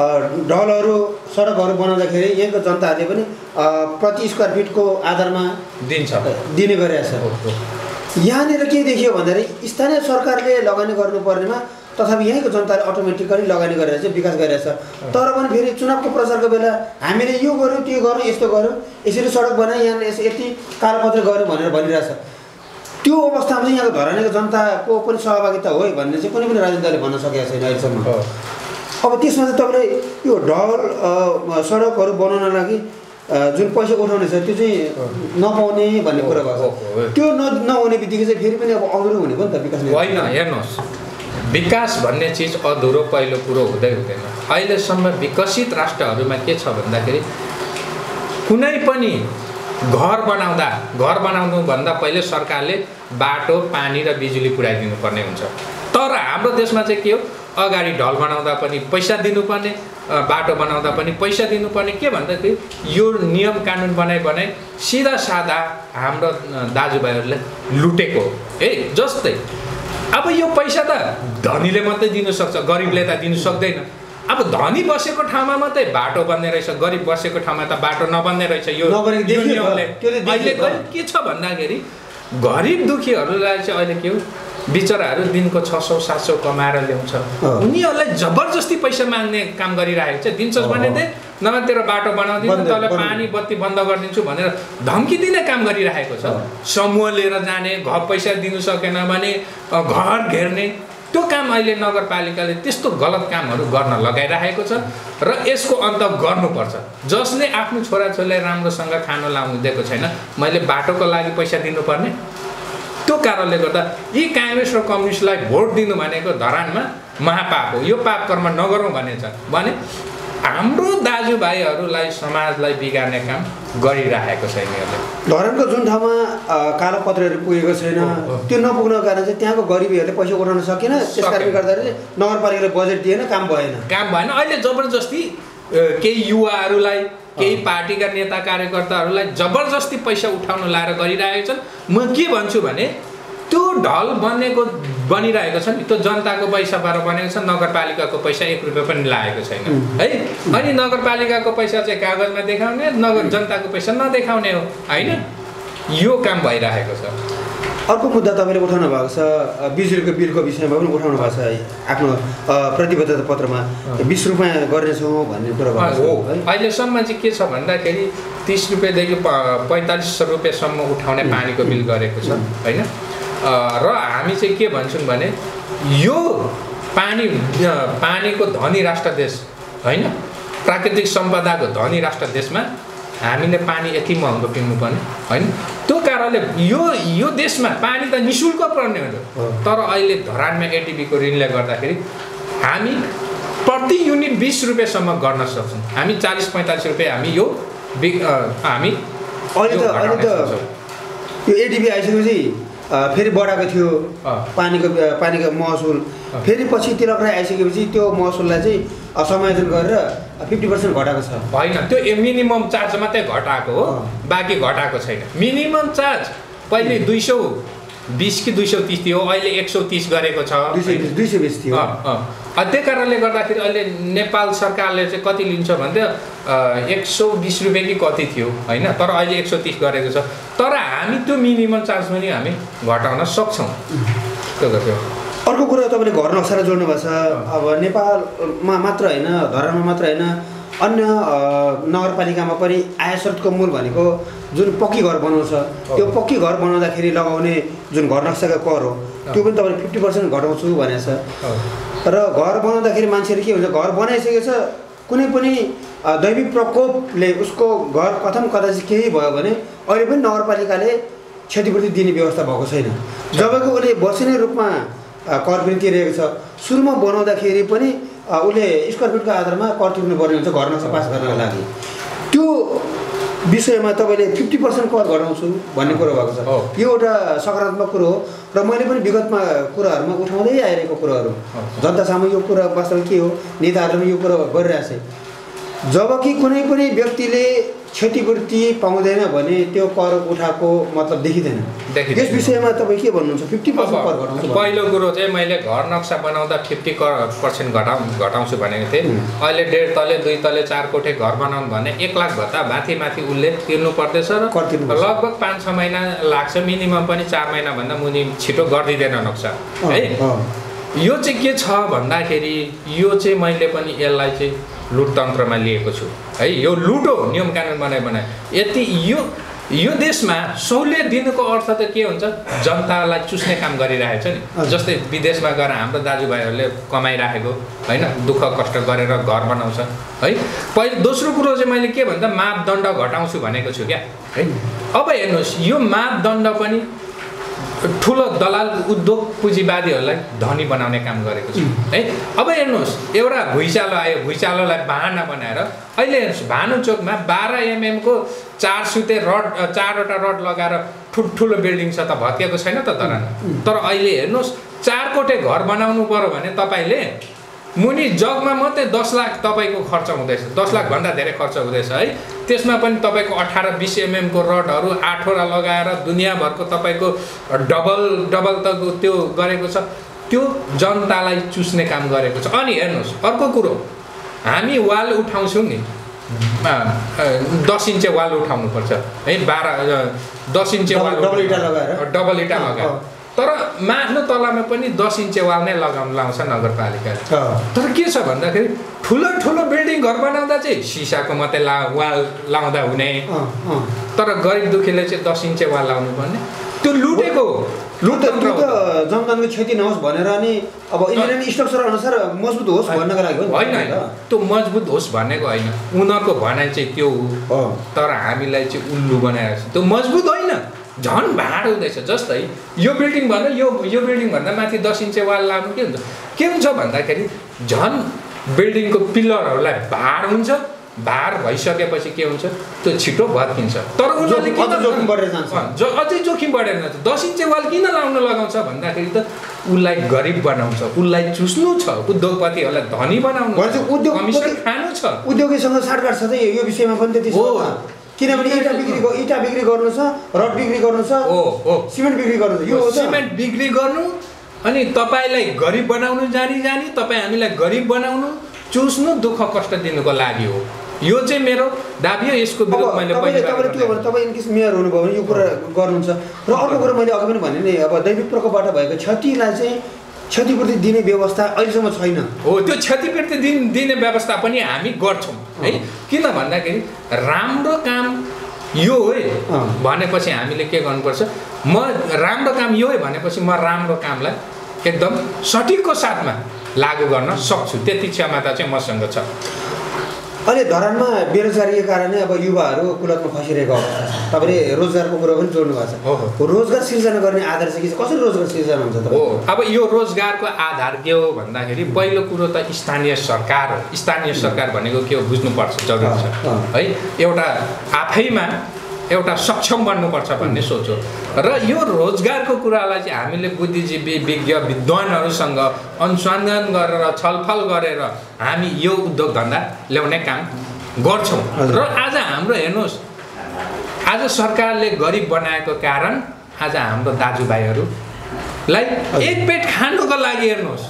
ढलहरू सडकहरू बनाउँदाखेरि यहाँको जनताहरूले पनि प्रति स्क्वायर फिटको आधारमा दिने गरेको छ। यहाँनिर के देखियो भन्दाखेरि स्थानीय सरकारले लगानी गर्नुपर्नेमा तथापि यहीँको जनताले अटोमेटिकली लगानी गरेर चाहिँ विकास गरिरहेछ। तर पनि फेरि चुनावको प्रचारको बेला हामीले यो गऱ्यौँ त्यो गऱ्यौँ यस्तो गऱ्यौँ यसरी सडक बनायो यहाँ यति कालोपत्र गऱ्यौँ भनेर भनिरहेछ। त्यो अवस्थामा चाहिँ यहाँको धरानीको जनताको पनि सहभागिता हो भन्ने चाहिँ कुनै पनि राजनीति दलले भन्न सकेको छैन अहिलेसम्म। अब त्यसमा चाहिँ तपाईँले यो ढल सडकहरू बनाउन लागि जुन पैसा उठाउने छ त्यो चाहिँ नपाउने भन्ने कुरा भएको छ। त्यो नहुने बित्तिकै चाहिँ फेरि पनि अब अधुरो हुने भयो नि त विकास। होइन, हेर्नुहोस्, विकास भन्ने चिज अधुरो पहिलो कुरो हुँदै हुँदैन। अहिलेसम्म विकसित राष्ट्रहरूमा के छ भन्दाखेरि कुनै पनि घर बनाउनुभन्दा पहिले सरकारले बाटो, पानी र बिजुली पुर्याइदिनु पर्ने हुन्छ। तर हाम्रो देशमा चाहिँ के हो, अगाडि ढल बनाउँदा पनि पैसा दिनुपर्ने, बाटो बनाउँदा पनि पैसा दिनुपर्ने। के भन्दाखेरि यो नियम कानुन बनाइ सिधा सादा हाम्रो दाजुभाइहरूले लुटेको है। जस्तै अब यो पैसा त धनीले मात्रै दिनु सक्छ, गरिबले त दिनु सक्दैन। अब धनी बसेको ठाउँमा मात्रै बाटो बन्ने रहेछ, गरिब बसेको ठाउँमा त बाटो नबन्ने रहेछ। यो नियमले अहिले के छ भन्दाखेरि गरिब दुखीहरूलाई चाहिँ अहिले के हो, बिचराहरू दिनको 600-700 कमाएर ल्याउँछ, उनीहरूलाई जबरजस्ती पैसा माग्ने काम गरिरहेको छ। दिन्छस् भने दे, नभए तेरो बाटो बनाउँदिन्छु, तँलाई पानी बत्ती बन्द गरिदिन्छु भनेर धम्की दिने काम गरिरहेको छ। समूह लिएर जाने, घर पैसा दिनु सकेन भने घर घेर्ने, त्यो काम अहिले नगरपालिकाले त्यस्तो गलत कामहरू गर्न लगाइरहेको छ र यसको अन्त गर्नुपर्छ। जसले आफ्नो छोराछोरीलाई राम्रोसँग खाना लाउनु दिएको छैन, मैले बाटोको लागि पैसा दिनुपर्ने। त्यो कारणले गर्दा यी काङ्ग्रेस र कम्युनिस्टलाई भोट दिनु भनेको धरानमा महापाप हो। यो पाप कर्म नगरौँ भनेछ भने हाम्रो दाजुभाइहरूलाई समाजलाई बिगार्ने काम गरिरहेको छ यिनीहरूले। धरानको जुन ठाउँमा कालोपत्रहरू पुगेको छैन त्यो नपुग्नको कारण चाहिँ त्यहाँको गरिबीहरूले पैसा उठाउन सकेन। त्यस कारणले गर्दाखेरि नगरपालिकाले बजेट दिएन, काम भएन। अहिले जबरजस्ती केही युवाहरूलाई, केही पार्टीका नेता कार्यकर्ताहरूलाई जबरजस्ती पैसा उठाउन लाएर गरिरहेको छन्। म के भन्छु भने त्यो ढल बनिरहेको छ नि, त्यो जनताको पैसाबाट बनेको छ, नगरपालिकाको पैसा 1 रुपियाँ पनि लागेको छैन है। अनि नगरपालिकाको पैसा चाहिँ कागजमा देखाउने, जनताको पैसा नदेखाउने हो होइन। यो काम भइरहेको छ। अर्को मुद्दा तपाईँले उठाउनु भएको छ, बिजुलीको बिलको विषयमा पनि उठाउनु भएको छ आफ्नो प्रतिबद्धता पत्रमा 20 रुपियाँ गर्नेछौँ भन्ने कुरा भएको हो। अहिलेसम्म चाहिँ के छ भन्दाखेरि 30 रुपियाँदेखि 4500 रुपियाँसम्म उठाउने पानीको बिल गरेको छ होइन। र हामी चाहिँ के भन्छौँ भने यो पानीको धनी राष्ट्र देश होइन, प्राकृतिक सम्पदाको धनी राष्ट्र देशमा हामीले पानी यति महँगो पिउनुपर्ने होइन। त्यो कारणले यो देशमा पानी त निःशुल्क पर्ने हो। तर अहिले धरानमा एटिबीको ऋणले गर्दाखेरि हामी प्रति युनिट 20 रुपियाँसम्म गर्न सक्छौँ। हामी 40-45 रुपियाँ हामी यो हामी अहिले त यो एटिबी आइसकेपछि फेरि बढाएको थियो पानीको महसुल। फेरि पछि तिलकराई आइसकेपछि त्यो महसुललाई चाहिँ समायोजन गरेर 50% घटाएको छ। होइन, त्यो मिनिमम चार्ज मात्रै घटाएको हो, बाँकी घटाएको छैन। मिनिमम चार्ज पहिले 220 कि 230 थियो, अहिले 130 गरेको छ। 220 थियो। त्यही कारणले गर्दाखेरि अहिले नेपाल सरकारले चाहिँ कति लिन्छ भन्दा 120 रुपियाँ कि कति थियो होइन, तर अहिले 130 गरेको छ। तर हामी त्यो मिनिमम चार्ज पनि हामी घटाउन सक्छौँ। त्यो गर्छ। अर्को कुरा तपाईँले घर नक्सालाई जोड्नु भएको छ। अब नेपालमा मात्र होइन, धरानमा मात्र होइन, अन्य नगरपालिकामा पनि आय स्रोतको मूल भनेको जुन पक्की घर बनाउँछ, त्यो पक्की घर बनाउँदाखेरि लगाउने जुन घर नक्साको कर हो त्यो पनि तपाईँले 50% घटाउँछु भनेको छ। र घर बनाउँदाखेरि मान्छेले के हुन्छ, घर बनाइसकेको छ, कुनै पनि दैविक प्रकोपले उसको घर कथम कता चाहिँ केही भयो भने अहिले पनि नगरपालिकाले क्षतिपूर्ति दिने व्यवस्था भएको छैन। जबकि उसले वर्षेनी रूपमा कर पनि तिरेको छ। सुरुमा बनाउँदाखेरि पनि उसले स्क्वायर फिटको आधारमा कर तिर्नुपर्ने हुन्छ घर नक्सा पास गर्नको लागि। त्यो विषयमा तपाईँले 50% कर घटाउँछु भन्ने कुरो भएको छ। यो एउटा सकारात्मक कुरो हो र मैले पनि विगतमा कुराहरूमा उठाउँदै आइरहेको कुराहरू जनतासामु यो कुरा वास्तवमा के हो, नेताहरूले पनि यो कुरा गरिरहेछ। जबकि कुनै पनि व्यक्तिले क्षतिपूर्ति पाउँदैन भने त्यो कर उठाएको मतलब देखिँदैन। यस विषयमा तपाईँ के भन्नुहुन्छ? 50% कर घटाउँछु। पहिलो कुरो चाहिँ मैले घर नक्सा बनाउँदा 50% घटाउँछु भनेको थिएँ। अहिले 1.5 तले 2 तले 4 कोठे घर बनाउनु भने 1 लाख भत्ता माथि उसले तिर्नु पर्दैछ र लगभग 5-6 महिना लाग्छ, मिनिमम पनि 4 महिनाभन्दा मुनि छिटो गरिदिँदैन नक्सा है। यो चाहिँ के छ भन्दाखेरि यो चाहिँ मैले पनि यसलाई चाहिँ लुटतन्त्रमा लिएको छु है। यो लुटो नियम कानुन बनाए यति यो देशमा सहुलियत दिनुको अर्थ त के हुन्छ, जनतालाई चुस्ने काम गरिरहेछ नि। जस्तै विदेशमा गएर हाम्रो दाजुभाइहरूले कमाइराखेको होइन, दुःख कष्ट गरेर घर बनाउँछ है। पहिलो दोस्रो कुरो चाहिँ मैले के भन्दा मापदण्ड घटाउँछु भनेको छु क्या है। अब हेर्नुहोस् यो मापदण्ड पनि ठुलो दलाल उद्योग पुँजीवादीहरूलाई धनी बनाउने काम गरेको छु है। अब हेर्नुहोस् एउटा भुइँचालो आयो, भुइँचालोलाई बाहना बनाएर अहिले हेर्नुहोस् भानुचोकमा 12 mm को 4 सुते रड 4वटा रड लगाएर ठुल्ठुलो बिल्डिङ छ त, भत्किएको छैन त तर अहिले हेर्नुहोस् 4 कोठे घर बनाउनु पर्यो भने तपाईँले मुनि जगमा मात्रै 10 लाख तपाईँको खर्च हुँदैछ, 10 लाखभन्दा धेरै खर्च हुँदैछ है। त्यसमा पनि तपाईँको 18-20 mm को रडहरू 8वटा लगाएर दुनियाँभरको तपाईँको डबल त त्यो गरेको छ। त्यो जनतालाई चुस्ने काम गरेको छ। अनि हेर्नुहोस् अर्को कुरो, हामी वाल उठाउँछौँ नि, 10 इन्चे वाल उठाउनुपर्छ है, 10 इन्चे वाल डबल इटा लगाएर तर माथिल्लो तलामा पनि 10 इन्चे वाल नै लाउँछ नगरपालिकाले। तर के छ भन्दाखेरि ठुलो बिल्डिङ घर बनाउँदा चाहिँ सिसाको मात्रै वाल लाउँदा हुने, तर गरिब दुखीले चाहिँ 10 इन्चे वाल लाउनु पर्ने। त्यो लुटेको जनताको क्षति नहोस् भनेर नि अब इन्जिनियरिङ स्ट्रक्चर अनुसार मजबुत होस् भन्नको लागि होइन। त्यो मजबुत होस् भनेको होइन, उनीहरूको भनाइ चाहिँ त्यो हो, तर हामीलाई चाहिँ उल्लु बनाएर त्यो मजबुत होइन, झन् भाड हुँदैछ। जस्तै यो बिल्डिङ भन्दा यो बिल्डिङ भन्दा माथि 10 इन्चे वाल लाउनु के हुन्छ भन्दाखेरि झन् बिल्डिङको पिलरहरूलाई भार हुन्छ, भार भइसकेपछि के हुन्छ त्यो छिटो भत्किन्छ। तर उनीहरूले जोखिम बढेर जान्छ, अझै जोखिम बढेर जान्छ। 10 इन्चे वाल किन लगाउँछ भन्दाखेरि त उसलाई गरिब बनाउँछ, उसलाई चुस्नु छ, उद्योगपतिहरूलाई धनी बनाउनु, कमिसन खानु छ। उद्योगीसँग साटगाट छ यो विषयमा पनि त्यति हो, किनभने इटा बिक्री गर्नु छ, रड बिक्री गर्नु छ, सिमेन्ट बिक्री गर्नु छ। यो सिमेन्ट बिक्री गर्नु अनि तपाईँलाई गरिब बनाउनु जानी तपाईँ हामीलाई गरिब बनाउनु, चुस्नु, दुःख कष्ट दिनुको लागि हो। यो चाहिँ मेरो दाबी हो। यसको विरोध मैले तपाईँले के हो भने तपाईँ इनकेस मेयर हुनुभयो भने यो कुरा गर्नुहुन्छ। र अर्को कुरा मैले अघि पनि भने नि अब दैविक प्रकोपबाट भएको क्षतिलाई चाहिँ क्षतिपूर्ति दिने व्यवस्था अहिलेसम्म छैन। हो, त्यो क्षतिपूर्ति दिने व्यवस्था पनि हामी गर्छौँ है। किन भन्दाखेरि राम्रो काम यो हो भनेपछि हामीले के गर्नुपर्छ, म राम्रो काम यो है भनेपछि म राम्रो कामलाई एकदम सठिकको साथमा लागू गर्न सक्छु, त्यति क्षमता चाहिँ मसँग छ। अहिले धरानमा बेरोजगारीको कारणले अब युवाहरू कुलतमा फसिरहेको अवस्था छ। तपाईँले रोजगारको कुरो पनि जोड्नु भएको छ। रोजगार सिर्जना गर्ने आधार चाहिँ के छ, कसरी रोजगार सिर्जना हुन्छ त? हो, अब यो रोजगारको आधार के हो भन्दाखेरि पहिलो कुरो त स्थानीय सरकार हो। स्थानीय सरकार भनेको के हो बुझ्नुपर्छ, जरुरी छ है। एउटा आफैमा एउटा सक्षम बन्नुपर्छ भन्ने सोच हो। र यो रोजगारको कुरालाई चाहिँ हामीले बुद्धिजीवी विज्ञ विद्वानहरूसँग अनुसन्धान गरेर छलफल गरेर हामी यो उद्योग धन्दा ल्याउने काम गर्छौँ। र आज हाम्रो हेर्नुहोस्, आज सरकारले गरिब बनाएको कारण आज हाम्रो दाजुभाइहरूलाई एक पेट खानुको लागि हेर्नुहोस्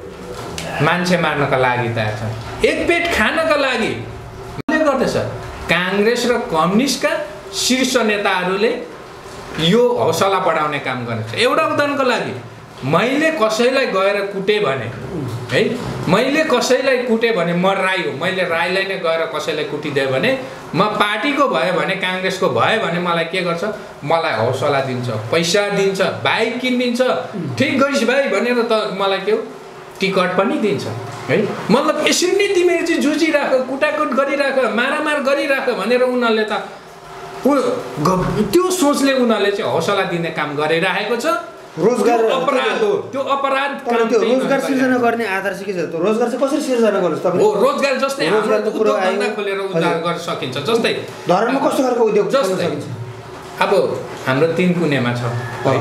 मान्छे मार्नको लागि तयार छ। एक पेट खानको लागि गर्दैछ काङ्ग्रेस र कम्युनिस्टका शीर्ष नेताहरूले यो हौसला बढाउने काम गरेको छ। एउटा उदाहरणको लागि मैले कसैलाई गएर कुटेँ भने है, मैले कसैलाई कुटेँ भने म राई हो, मैले राईलाई नै गएर कसैलाई कुटिदिएँ भने म पार्टीको भयो भने काङ्ग्रेसको भयो भने मलाई के गर्छ, मलाई हौसला दिन्छ, पैसा दिन्छ, बाइक किनिदिन्छ, ठिक गरिस् भाइ भनेर त मलाई के हो टिकट पनि दिन्छ है। मतलब यसरी नै तिमीहरू चाहिँ जुझिराख, कुटाकुट गरिराख, मारामार गरिराख भनेर उनीहरूले त त्यो सोचले उनीहरूले चाहिँ हौसला दिने काम गरिरहेको छ। रोजगार अपराध हो, त्यो अपराध तर त्यो रोजगार सिर्जना गर्ने आधार चाहिँ के छ? त्यो रोजगार चाहिँ कसरी सिर्जना गर्नुस् तपाईँ? हो, रोजगार जस्तै रोजगारको कुरो धन्दा खोलेर उद्धार गर्न सकिन्छ। जस्तै धरानमा कस्तो खालको उद्योग खोल्न जस्तै सकिन्छ? अब हाम्रो 3 कुनेमा छ है,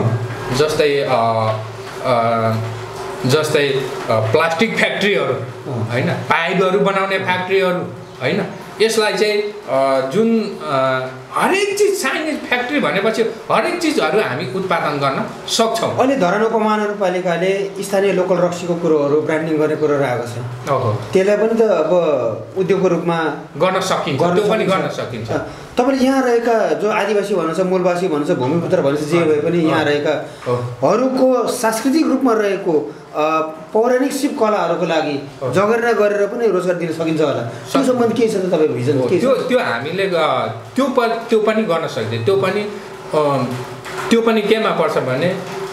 जस्तै प्लास्टिक फ्याक्ट्रीहरू होइन, पाइपहरू बनाउने फ्याक्ट्रीहरू होइन, यसलाई चाहिँ जुन हरेक चिज चाइनिज फ्याक्ट्री भनेपछि हरेक चिजहरू हामी उत्पादन गर्न सक्छौँ। अहिले धरान उपमहानगरपालिकाले स्थानीय लोकल रक्सीको कुरोहरू ब्रान्डिङ गर्ने कुरोहरू आएको छ। त्यसलाई पनि त अब उद्योगको रूपमा गर्न सकिन्छ, त्यो पनि गर्न सकिन्छ। तपाईँले यहाँ रहेका जो आदिवासी भन्नुहुन्छ, मूलवासी भन्नुहुन्छ, भूमिपुत्र भन्नुहुन्छ, जे भए पनि यहाँ रहेकाहरूको सांस्कृतिक रूपमा रहेको पौराणिक शिव कलाहरूको लागि जगेर्ना गरेर पनि रोजगार दिन सकिन्छ होला। त्यो सम्बन्ध के छ त तपाईँको भिजन के छ? त्यो हामीले त्यो पनि गर्न सक्छ। त्यो पनि केमा पर्छ भने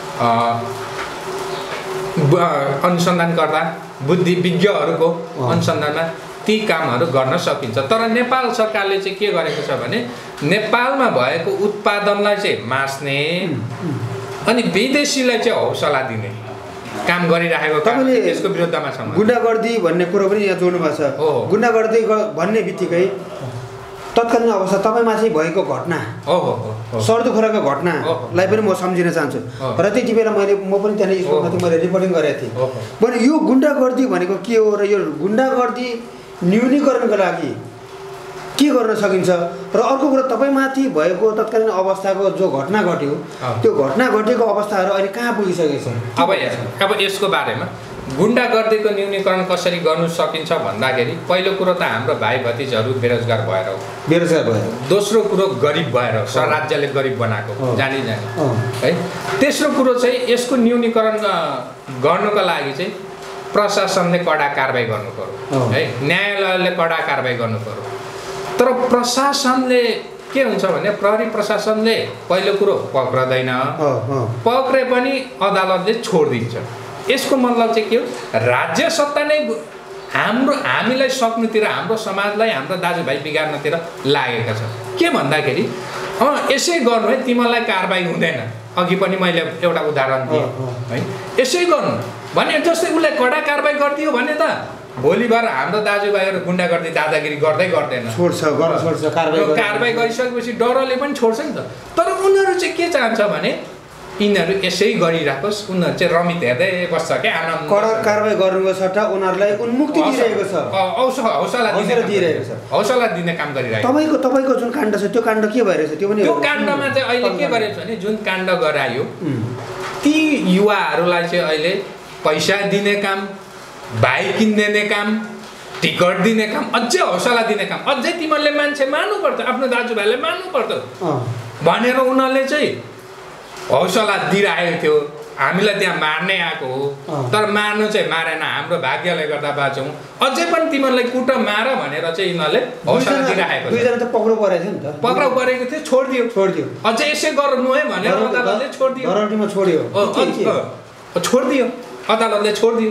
अनुसन्धानकर्ता बुद्धि विज्ञहरूको अनुसन्धानमा ती कामहरू गर्न सकिन्छ। तर नेपाल सरकारले चाहिँ के गरेको छ भने नेपालमा भएको उत्पादनलाई चाहिँ मास्ने अनि विदेशीलाई चाहिँ हौसला दिने काम गरिरहेको तपाईँले यसको विरुद्धमा छ। गुन्डागर्दी भन्ने कुरो पनि यहाँ जोड्नु भएको छ। गुन्डागर्दी भन्ने बित्तिकै तत्कालीन अवस्था तपाईँमा चाहिँ भएको घटना सर्दुखोराको घटनालाई पनि म सम्झिन चाहन्छु। र त्यति बेला म पनि त्यहाँनिर स्कुलमा थिएँ, मैले रिपोर्टिङ गरेको थिएँ। भने यो गुन्डागर्दी भनेको के हो र यो गुन्डागर्दी न्यूनीकरणको लागि के गर्न सकिन्छ? र अर्को कुरा तपाईँमाथि भएको तत्कालीन अवस्थाको जो घटना घट्यो त्यो घटना घटेको अवस्थाहरू अहिले कहाँ पुगिसकेको छ? अब यसको बारेमा गुन्डागर्दीको न्यूनीकरण कसरी गर्नु सकिन्छ भन्दाखेरि पहिलो कुरो त हाम्रो भाइ भतिजहरू बेरोजगार भएर हो, दोस्रो कुरो गरिब भएर हो, राज्यले गरिब बनाएको जानी है। तेस्रो कुरो चाहिँ यसको न्यूनीकरण गर्नुको लागि चाहिँ प्रशासनले कडा कारबाही गर्नु पर्यो है, न्यायालयले कडा कारबाही गर्नु पर्यो। तर प्रशासनले के हुन्छ भने प्रहरी प्रशासनले पहिलो कुरो पक्रदैन, पक्रे पनि अदालतले छोडिदिन्छ। यसको मतलब चाहिँ के हो? राज्य सत्ता नै हामीलाई सक्नुतिर, हाम्रो समाजलाई, हाम्रो दाजुभाइ बिगार्नतिर लागेका छ। के भन्दाखेरि यसै गर्नु है, तिमीलाई कारबाही हुँदैन। अघि पनि मैले एउटा उदाहरण दिएँ है, यसै गर्नु भने जस्तै उसले कडा कारबाही गरिदियो भने त भोलिबार हाम्रो दाजुभाइहरू गुन्डागर्दी दादागिरी गर्दै गर्दैन, कारबाही गरिसकेपछि डरले पनि छोड्छ नि त। तर उनीहरू चाहिँ के चाहन्छ भने यिनीहरू यसै गरिराखोस्, उनीहरू चाहिँ रमित हेर्दै बस्छ क्या, आनन्द। कडा कारबाही गर्नुको सट्टा उनीहरूलाई उन्मुक्ति दिइरहेको छ, हौसला दिने काम गरिरहेको। तपाईँको जुन काण्ड छ त्यो काण्ड के भइरहेछ? त्यो काण्डमा चाहिँ अहिले के गरेको छ भने जुन काण्ड गरायो ती युवाहरूलाई चाहिँ अहिले पैसा दिने काम, बाइक किनिदिने काम, टिकट दिने काम, अझै हौसला दिने काम, अझै तिमीहरूले मान्छे मान्नुपर्छ, आफ्नो दाजुभाइलाई मान्नुपर्छ भनेर उनीहरूले चाहिँ हौसला दिइरहेको थियो। हामीलाई त्यहाँ मार्नै आएको हो, तर मार्नु चाहिँ मारेन, हाम्रो भाग्यले गर्दा बाँचौँ, अझै पनि तिमीहरूलाई कुट मार भनेर चाहिँ यिनीहरूले हौसला दिइरहेको। दुईजना त पक्राउ परेको थियो नि त, पक्राउ परेको थियो, छोडिदियो, अझै यसै गर्नु है भनेर अदालतले छोडिदियो, छोडिदियो, अदालतले छोडिदियो।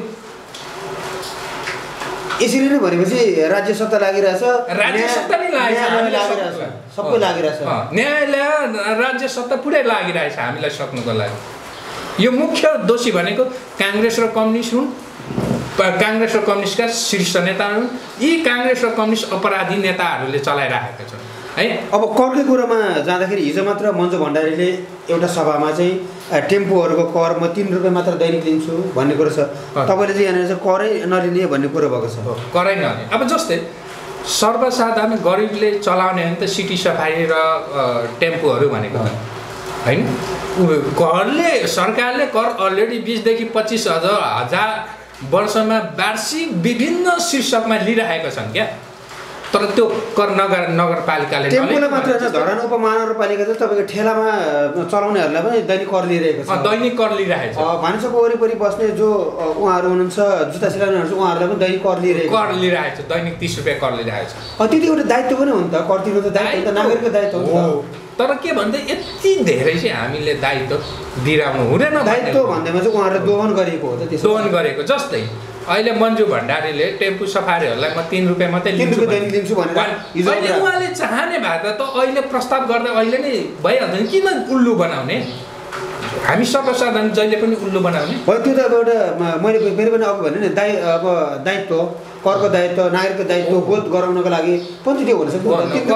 यसरी नै भनेपछि राज्य सत्ता लागिरहेछ, राज्य सत्ता नै लागिरहेछ, सबै लागिरहेछ, न्यायालय राज्य सत्ता पुरै लागिरहेछ हामीलाई सक्नुको लागि। यो मुख्य दोषी भनेको काङ्ग्रेस र कम्युनिस्ट हुन्, काङ्ग्रेस र कम्युनिस्टका शीर्ष नेताहरू हुन्। यी काङ्ग्रेस र कम्युनिस्ट अपराधी नेताहरूले चलाइराखेका छन् है। अब करकै कुरोमा जाँदाखेरि हिजो मात्र मन्जु भण्डारीले एउटा सभामा चाहिँ टेम्पोहरूको कर म 3 रुपियाँ मात्र दैनिक दिन्छु भन्ने कुरो छ। तपाईँले चाहिँ यहाँनिर चाहिँ करै नलिने भन्ने कुरो भएको छ। करै नलिने, अब जस्तै सर्वसाधारण गरिबले चलाउने हो नि त सिटी सफारी र टेम्पोहरू भनेको त होइन। करले, सरकारले कर अलरेडी 20 देखि 25 हजार वर्षमा वार्षिक विभिन्न शीर्षकमा लिइरहेका छन् क्या। तर त्यो कर नगरपालिकाले टेम्पोलाई मात्र होइन, धरान उपमहानगरपालिका चाहिँ तपाईँको ठेलामा चलाउनेहरूलाई पनि दैनिक कर लिइरहेको छ, दैनिक कर लिइरहेको छ। भान्साको वरिपरि बस्ने जो उहाँहरू हुनुहुन्छ, जुत्ता सिलाउनेहरू छ, उहाँहरूलाई पनि दैनिक कर लिइरहेको छ, दैनिक 30 रुपियाँ कर लिइरहेको छ। त्यति एउटा दायित्व पनि हो नि त, कर तिर्नु त दायित्व, नागरिकको दायित्व हो। तर के भन्दै यति धेरै चाहिँ हामीले दायित्व दिइरहनु हुँदैन। दायित्व भन्दैमा चाहिँ उहाँहरूले दोहन गरेको हो त, त्यसो दोहन गरेको। जस्तै अहिले मन्जु भण्डारीले टेम्पू सफारीहरूलाई म 3 रुपियाँ मात्रै लिन्छु भनेर अहिले उहाँले चाहने भए त अहिले प्रस्ताव गर्दा अहिले नै भइहाल्छ नि, किन उल्लु बनाउने? हामी सर्वसाधारण जहिले पनि उल्लु बनाउने हो त्यो त अब एउटा मैले फेरि पनि अब भने नि अब दायित्व करको दायित्व नागरिकको दायित्व बोध गराउनको लागि पनि त्यो हुन सक्छ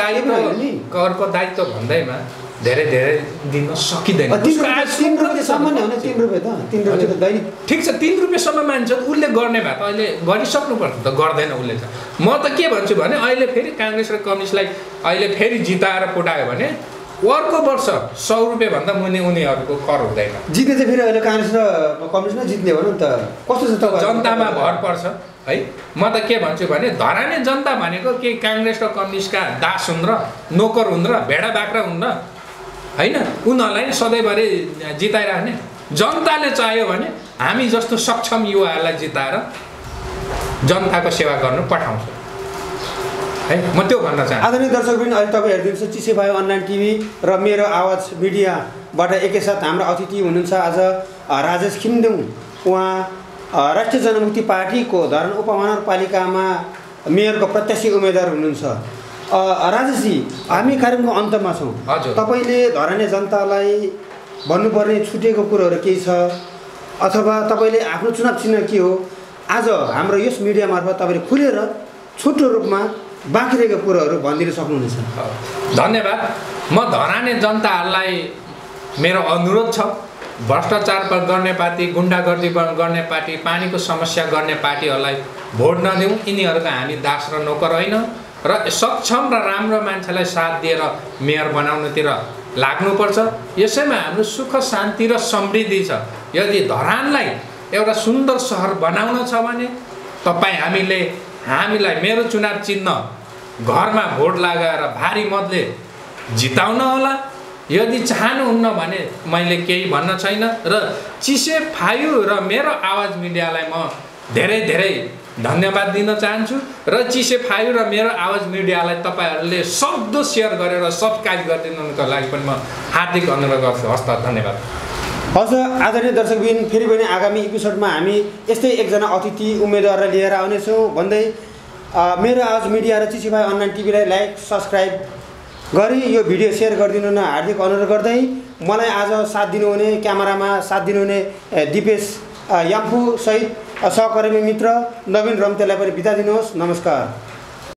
करको दायित्व भन्दैमा धेरै धेरै दिन सकिँदैन सामान्य हो नि 3 रुपियाँ त 3 रुपियाँ त दैनिक ठिक छ 3 रुपियाँसम्म मान्छ उसले गर्ने भए त अहिले गरिसक्नुपर्छ त गर्दैन उसले त म त के भन्छु भने अहिले फेरि काङ्ग्रेस र कम्युनिस्टलाई अहिले फेरि जिताएर पुटायो भने अर्को वर्ष 100 रुपियाँ भन्दा मुनि उनीहरूको कर हुँदैन जित्ने चाहिँ फेरि अहिले काङ्ग्रेस र कम्युनिस्ट नै जित्ने हो नि त कस्तो छ त जनतामा भर पर्छ है म त के भन्छु भने धराने जनता भनेको के काङ्ग्रेस र कम्युनिस्टका दास हुन् र नोकर हुन् र भेडा बाख्रा हुन् र हैन उनीहरूलाई सधैँभरि जिताइराख्ने जनताले चाह्यो भने हामी जस्तो सक्षम युवाहरूलाई जिताएर जनताको सेवा गर्नु पठाउँछ है म त्यो भन्न चाहन्छु आदरणीय दर्शकवृन्द अहिले तपाईँ हेरिदिनुहुन्छ चिसे भयो अनलाइन टिभी र मेरो आवाज मिडियाबाट एकैसाथ हाम्रो अतिथि हुनुहुन्छ आज राजेश खिमदेउ उहाँ राष्ट्रिय जनमुक्ति पार्टीको धरान उपमहानगरपालिकामा मेयरको प्रत्याशी उम्मेदवार हुनुहुन्छ राजेशजी हामी कार्यक्रमको अन्तमा छौँ तपाईँले धराने जनतालाई भन्नुपर्ने छुटेको कुरोहरू केही छ अथवा तपाईँले आफ्नो चुनाव चिन्ह के हो आज हाम्रो यस मिडिया मार्फत तपाईँले खुलेर छोटो रूपमा बाँकी रहेको कुरोहरू भनिदिन सक्नुहुनेछ धन्यवाद म धराने जनताहरूलाई मेरो अनुरोध छ भ्रष्टाचार गर्ने पार्टी गुन्डागर्दी गर्ने पार्टी पानीको समस्या गर्ने पार्टीहरूलाई भोट नदिउँ यिनीहरूका हामी दास र नोकर होइन र सक्षम र राम्रो मान्छेलाई साथ दिएर मेयर बनाउनुतिर लाग्नुपर्छ यसैमा हाम्रो सुख शान्ति र समृद्धि छ यदि धरानलाई एउटा सुन्दर सहर बनाउन छ भने तपाईँ हामीलाई मेरो चुनाव चिन्ह घरमा भोट लगाएर भारी मतले जिताउन होला यदि चाहनुहुन्न भने मैले केही भन्न छैन र चिसे फायु र मेरो आवाज मिडियालाई म धेरै धेरै धन्यवाद दिन चाहन्छु र चिसे फायु र मेरो आवाज मिडियालाई तपाईँहरूले सक्दो सेयर गरेर सब्सक्राइब गरिदिनुको लागि पनि म हार्दिक अनुरोध गर्छु हस्त धन्यवाद हजुर आदरणीय दर्शकबिन फेरि पनि आगामी एपिसोडमा हामी यस्तै एकजना अतिथि उम्मेदवारलाई लिएर आउनेछौँ भन्दै मेरो आवाज मिडिया र चिसे फायु अनलाइन टिभीलाई लाइक सब्सक्राइब गरी यो भिडियो सेयर गरिदिनु हार्दिक अनुरोध गर्दै मलाई आज साथ दिनुहुने क्यामेरामा साथ दिनुहुने दिपेश याम्फू सहित सहकर्मी मित्र नवीन रम्तेलाई पनि बिदा दिनुहोस् नमस्कार।